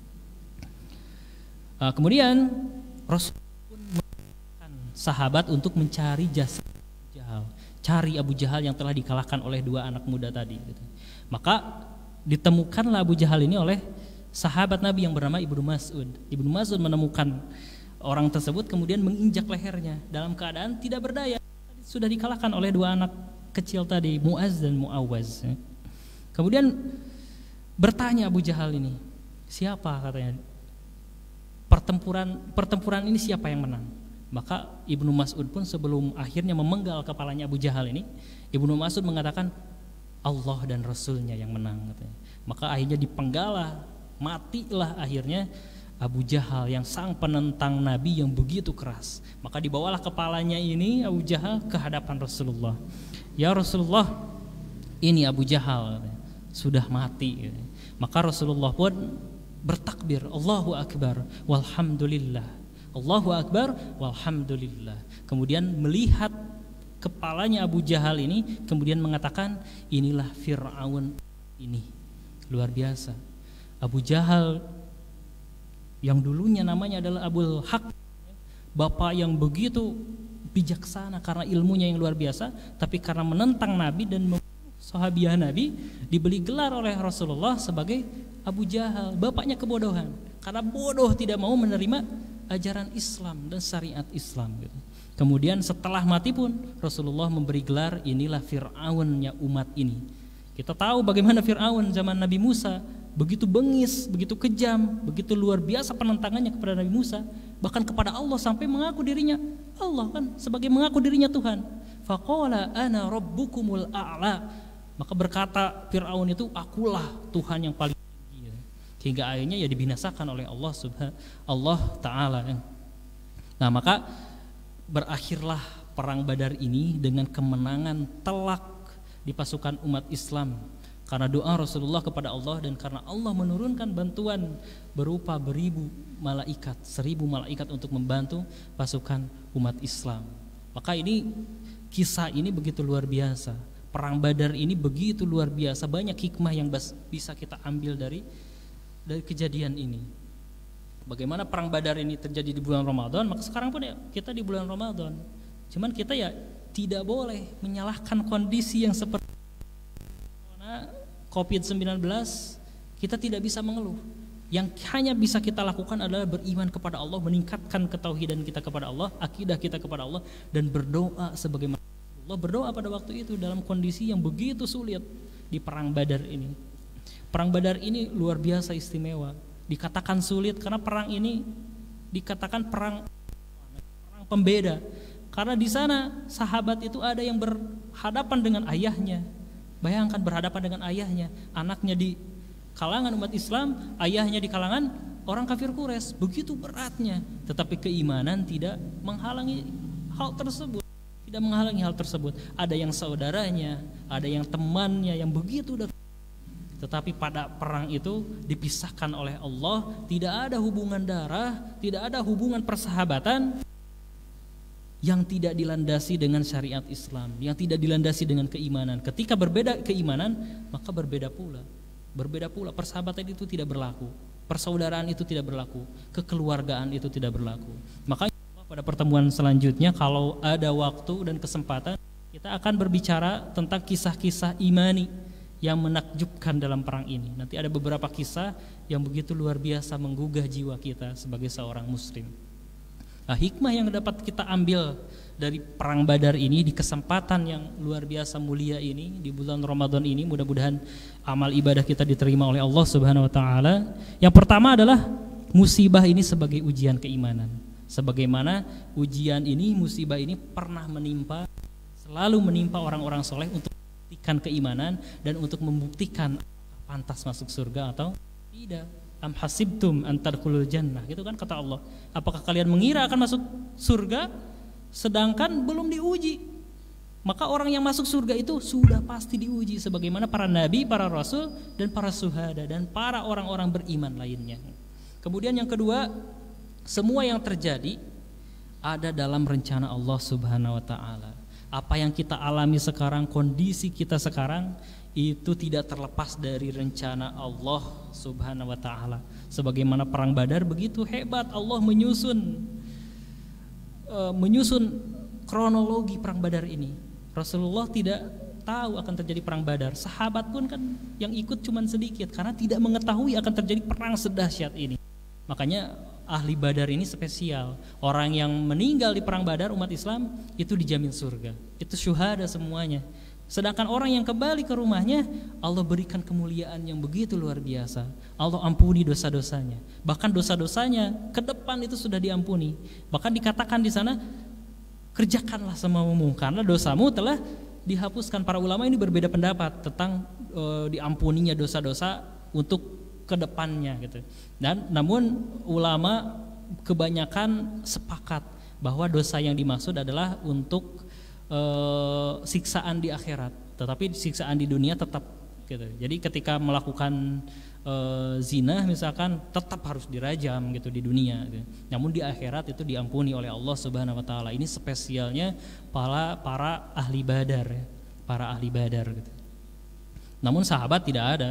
Uh, kemudian Rasul pun mengarahkan sahabat untuk mencari jasad Abu Jahal, cari Abu Jahal yang telah dikalahkan oleh dua anak muda tadi. Gitu. Maka ditemukanlah Abu Jahal ini oleh sahabat Nabi yang bernama Ibnu Mas'ud. Ibnu Mas'ud menemukan orang tersebut kemudian menginjak lehernya dalam keadaan tidak berdaya. Sudah dikalahkan oleh dua anak kecil tadi, Mu'az dan Mu'awaz. Kemudian bertanya Abu Jahal ini, siapa katanya? Pertempuran pertempuran ini siapa yang menang? Maka Ibnu Mas'ud pun sebelum akhirnya memenggal kepalanya Abu Jahal ini, Ibnu Mas'ud mengatakan Allah dan Rasulnya yang menang katanya. Maka akhirnya dipenggalah, matilah akhirnya Abu Jahal yang sang penentang Nabi yang begitu keras. Maka dibawalah kepalanya ini Abu Jahal ke hadapan Rasulullah. Ya Rasulullah, ini Abu Jahal sudah mati. Maka Rasulullah pun bertakbir, Allahu Akbar walhamdulillah, Allahu Akbar walhamdulillah. Kemudian melihat kepalanya Abu Jahal ini, kemudian mengatakan inilah Fir'aun ini. Luar biasa. Abu Jahal yang dulunya namanya adalah Abul Haq, bapak yang begitu bijaksana karena ilmunya yang luar biasa, tapi karena menentang Nabi dan sahabiah Nabi, diberi gelar oleh Rasulullah sebagai Abu Jahal, bapaknya kebodohan, karena bodoh tidak mau menerima ajaran Islam dan syariat Islam gitu. Kemudian setelah mati pun Rasulullah memberi gelar inilah Fir'aunnya umat ini. Kita tahu bagaimana Fir'aun zaman Nabi Musa, begitu bengis, begitu kejam, begitu luar biasa penentangannya kepada Nabi Musa, bahkan kepada Allah sampai mengaku dirinya Allah kan, sebagai mengaku dirinya Tuhan. Faqala ana rabbukumul a'la. Maka berkata Fir'aun itu, akulah Tuhan yang paling tinggi. Hingga akhirnya ya dibinasakan oleh Allah Subhanahu Allah Ta'ala. Nah, maka berakhirlah perang Badar ini dengan kemenangan telak di pasukan umat Islam. Karena doa Rasulullah kepada Allah dan karena Allah menurunkan bantuan berupa beribu malaikat, seribu malaikat untuk membantu pasukan umat Islam. Maka ini kisah ini begitu luar biasa. Perang Badar ini begitu luar biasa. Banyak hikmah yang bisa kita ambil dari dari kejadian ini. Bagaimana perang Badar ini terjadi di bulan Ramadan, maka sekarang pun ya kita di bulan Ramadan. Cuman kita ya tidak boleh menyalahkan kondisi yang seperti covid sembilan belas, kita tidak bisa mengeluh. Yang hanya bisa kita lakukan adalah beriman kepada Allah, meningkatkan ketauhidan kita kepada Allah, akidah kita kepada Allah, dan berdoa sebagaimana Allah berdoa pada waktu itu dalam kondisi yang begitu sulit di perang Badar ini. Perang Badar ini luar biasa istimewa. Dikatakan sulit karena perang ini dikatakan perang perang pembeda. Karena di sana sahabat itu ada yang berhadapan dengan ayahnya. Bayangkan berhadapan dengan ayahnya, anaknya di kalangan umat Islam, ayahnya di kalangan orang kafir Quraisy. Begitu beratnya, tetapi keimanan tidak menghalangi hal tersebut. Tidak menghalangi hal tersebut. Ada yang saudaranya, ada yang temannya yang begitu dekat. Tetapi pada perang itu dipisahkan oleh Allah, tidak ada hubungan darah, tidak ada hubungan persahabatan yang tidak dilandasi dengan syariat Islam, yang tidak dilandasi dengan keimanan. Ketika berbeda keimanan, maka berbeda pula. Berbeda pula, persahabatan itu tidak berlaku, persaudaraan itu tidak berlaku, kekeluargaan itu tidak berlaku. Makanya pada pertemuan selanjutnya kalau ada waktu dan kesempatan, kita akan berbicara tentang kisah-kisah imani yang menakjubkan dalam perang ini. Nanti ada beberapa kisah yang begitu luar biasa menggugah jiwa kita sebagai seorang muslim. Nah, hikmah yang dapat kita ambil dari perang Badar ini di kesempatan yang luar biasa mulia ini di bulan Ramadan ini, mudah-mudahan amal ibadah kita diterima oleh Allah Subhanahu wa taala. Yang pertama adalah musibah ini sebagai ujian keimanan. Sebagaimana ujian ini, musibah ini pernah menimpa, selalu menimpa orang-orang soleh untuk membuktikan keimanan dan untuk membuktikan pantas masuk surga atau tidak. Am hasibtum an tadkhulul jannah, gitu kan kata Allah. Apakah kalian mengira akan masuk surga sedangkan belum diuji? Maka orang yang masuk surga itu sudah pasti diuji, sebagaimana para nabi, para rasul, dan para syuhada, dan para orang-orang beriman lainnya. Kemudian yang kedua, semua yang terjadi ada dalam rencana Allah Subhanahu wa ta'ala. Apa yang kita alami sekarang, kondisi kita sekarang, itu tidak terlepas dari rencana Allah Subhanahu wa ta'ala. Sebagaimana perang Badar begitu hebat, Allah menyusun uh, menyusun kronologi perang Badar ini. Rasulullah tidak tahu akan terjadi perang Badar. Sahabat pun kan yang ikut cuma sedikit karena tidak mengetahui akan terjadi perang sedahsyat ini. Makanya ahli Badar ini spesial. Orang yang meninggal di perang Badar umat Islam itu dijamin surga. Itu syuhada semuanya. Sedangkan orang yang kembali ke rumahnya, Allah berikan kemuliaan yang begitu luar biasa. Allah ampuni dosa-dosanya. Bahkan dosa-dosanya ke depan itu sudah diampuni. Bahkan dikatakan di sana, kerjakanlah semaumu karena dosamu telah dihapuskan. Para ulama ini berbeda pendapat tentang e, diampuninya dosa-dosa untuk kedepannya gitu. Dan namun ulama kebanyakan sepakat bahwa dosa yang dimaksud adalah untuk e, siksaan di akhirat, tetapi siksaan di dunia tetap gitu. Jadi ketika melakukan e, zina misalkan tetap harus dirajam gitu di dunia gitu. Namun di akhirat itu diampuni oleh Allah Subhanahu wa taala. Ini spesialnya para para ahli Badar ya, para ahli Badar gitu. Namun sahabat tidak ada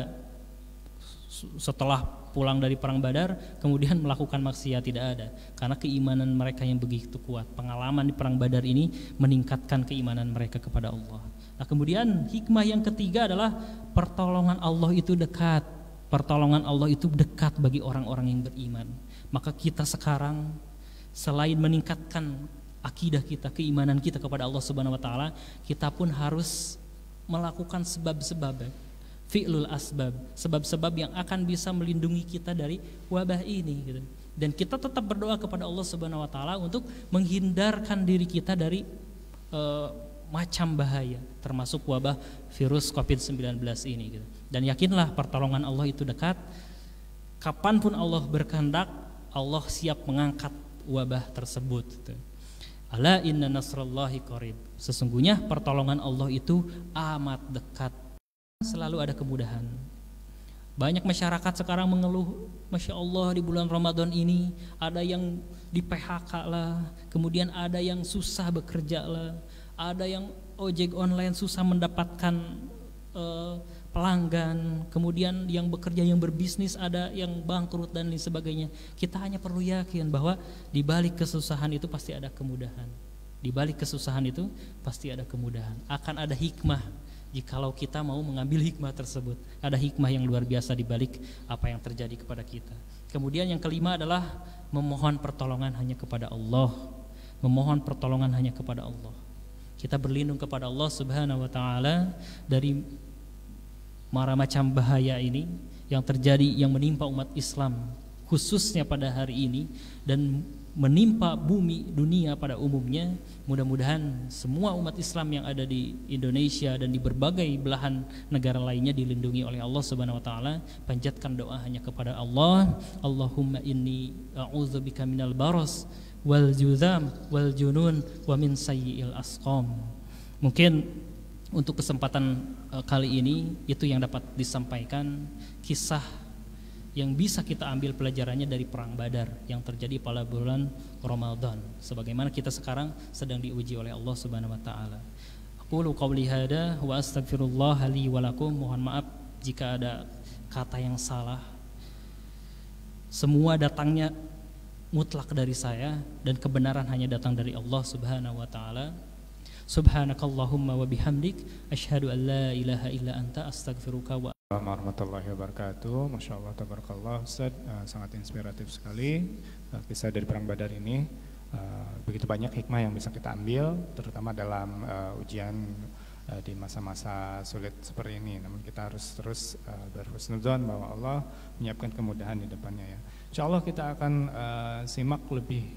setelah pulang dari perang Badar kemudian melakukan maksiat, tidak ada, karena keimanan mereka yang begitu kuat. Pengalaman di perang Badar ini meningkatkan keimanan mereka kepada Allah. Nah, kemudian hikmah yang ketiga adalah pertolongan Allah itu dekat. Pertolongan Allah itu dekat bagi orang-orang yang beriman. Maka kita sekarang selain meningkatkan akidah kita, keimanan kita kepada Allah Subhanahu wa taala, kita pun harus melakukan sebab-sebab, fi'lul asbab, sebab-sebab yang akan bisa melindungi kita dari wabah ini gitu. Dan kita tetap berdoa kepada Allah Subhanahu wa taala untuk menghindarkan diri kita dari uh, macam bahaya, termasuk wabah virus covid sembilan belas ini gitu. Dan yakinlah pertolongan Allah itu dekat. Kapanpun Allah berkehendak, Allah siap mengangkat wabah tersebut gitu. Ala inna nasrallahi qarib. Sesungguhnya pertolongan Allah itu amat dekat. Selalu ada kemudahan. Banyak masyarakat sekarang mengeluh, Masya Allah di bulan Ramadan ini ada yang di P H K lah, kemudian ada yang susah bekerja lah, ada yang ojek online susah mendapatkan uh, pelanggan, kemudian yang bekerja, yang berbisnis ada yang bangkrut dan lain sebagainya. Kita hanya perlu yakin bahwa di balik kesusahan itu pasti ada kemudahan. Di balik kesusahan itu pasti ada kemudahan. Akan ada hikmah jikalau kita mau mengambil hikmah tersebut. Ada hikmah yang luar biasa di balik apa yang terjadi kepada kita. Kemudian yang kelima adalah memohon pertolongan hanya kepada Allah. Memohon pertolongan hanya kepada Allah. Kita berlindung kepada Allah Subhanahu wa taala dari mara macam bahaya ini yang terjadi, yang menimpa umat Islam khususnya pada hari ini dan menimpa bumi dunia pada umumnya. Mudah-mudahan semua umat Islam yang ada di Indonesia dan di berbagai belahan negara lainnya dilindungi oleh Allah Subhanahu wa taala. Panjatkan doa hanya kepada Allah. Allahumma inni a'udzubika minal baras wal juzam wal junun wa min sayyi'il asqam. Mungkin untuk kesempatan uh, kali ini itu yang dapat disampaikan, kisah yang bisa kita ambil pelajarannya dari perang Badar yang terjadi pada bulan Ramadan, sebagaimana kita sekarang sedang diuji oleh Allah Subhanahu wa taala. Aqulu qauli hada wa astaghfirullah li wa lakum. Mohon maaf jika ada kata yang salah. Semua datangnya mutlak dari saya dan kebenaran hanya datang dari Allah Subhanahu wa taala. Subhanakallahumma wa bihamdik asyhadu an la ilaha illa anta astaghfiruka wa Assalamualaikum warahmatullahi wabarakatuh. Masya Allah, tabarakallah Ustaz, uh, sangat inspiratif sekali uh, kisah dari perang Badar ini. Uh, begitu banyak hikmah yang bisa kita ambil, terutama dalam uh, ujian uh, di masa-masa sulit seperti ini. Namun kita harus terus uh, berhusnudzon bahwa Allah menyiapkan kemudahan di depannya ya. Insya Allah kita akan uh, simak lebih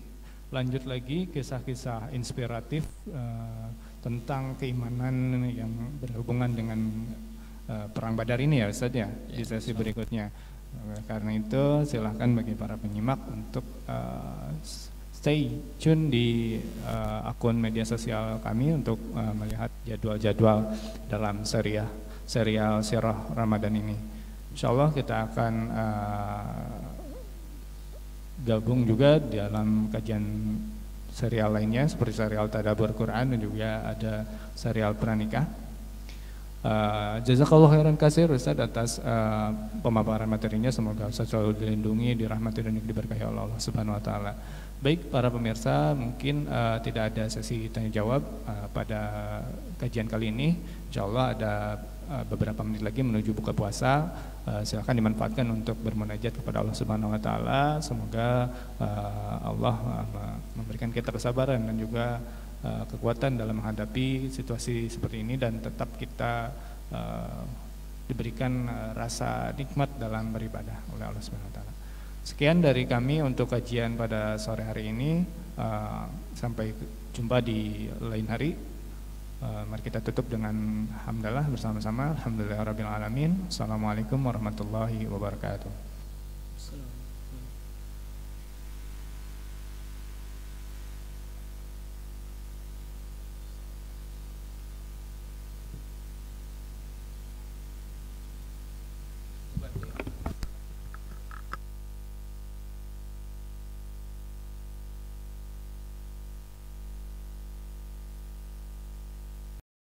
lanjut lagi kisah-kisah inspiratif uh, tentang keimanan yang berhubungan dengan uh, perang Badar ini ya Ustaz ya, di sesi berikutnya. Uh, karena itu silahkan bagi para penyimak untuk uh, stay tune di uh, akun media sosial kami untuk uh, melihat jadwal-jadwal dalam serial serial Sirah Ramadan ini. Insya Allah kita akan uh, gabung juga dalam kajian serial lainnya seperti serial Tadabbur Quran dan juga ada serial Pranikah. Uh, Jazakallah khairan katsir Ustaz atas uh, pemaparan materinya, semoga Ustaz selalu dilindungi, dirahmati dan diberkahi oleh Allah Subhanahu wa taala. Baik para pemirsa, mungkin uh, tidak ada sesi tanya jawab uh, pada kajian kali ini. Insyaallah ada uh, beberapa menit lagi menuju buka puasa. Uh, silakan dimanfaatkan untuk bermunajat kepada Allah Subhanahu wa taala. Semoga uh, Allah uh, memberikan kita kesabaran dan juga uh, kekuatan dalam menghadapi situasi seperti ini dan tetap kita uh, diberikan uh, rasa nikmat dalam beribadah oleh Allah Subhanahu wa taala. Sekian dari kami untuk kajian pada sore hari ini. Uh, sampai jumpa di lain hari. Uh, mari kita tutup dengan hamdalah bersama-sama. Alhamdulillahirabbil alamin. Assalamualaikum warahmatullahi wabarakatuh.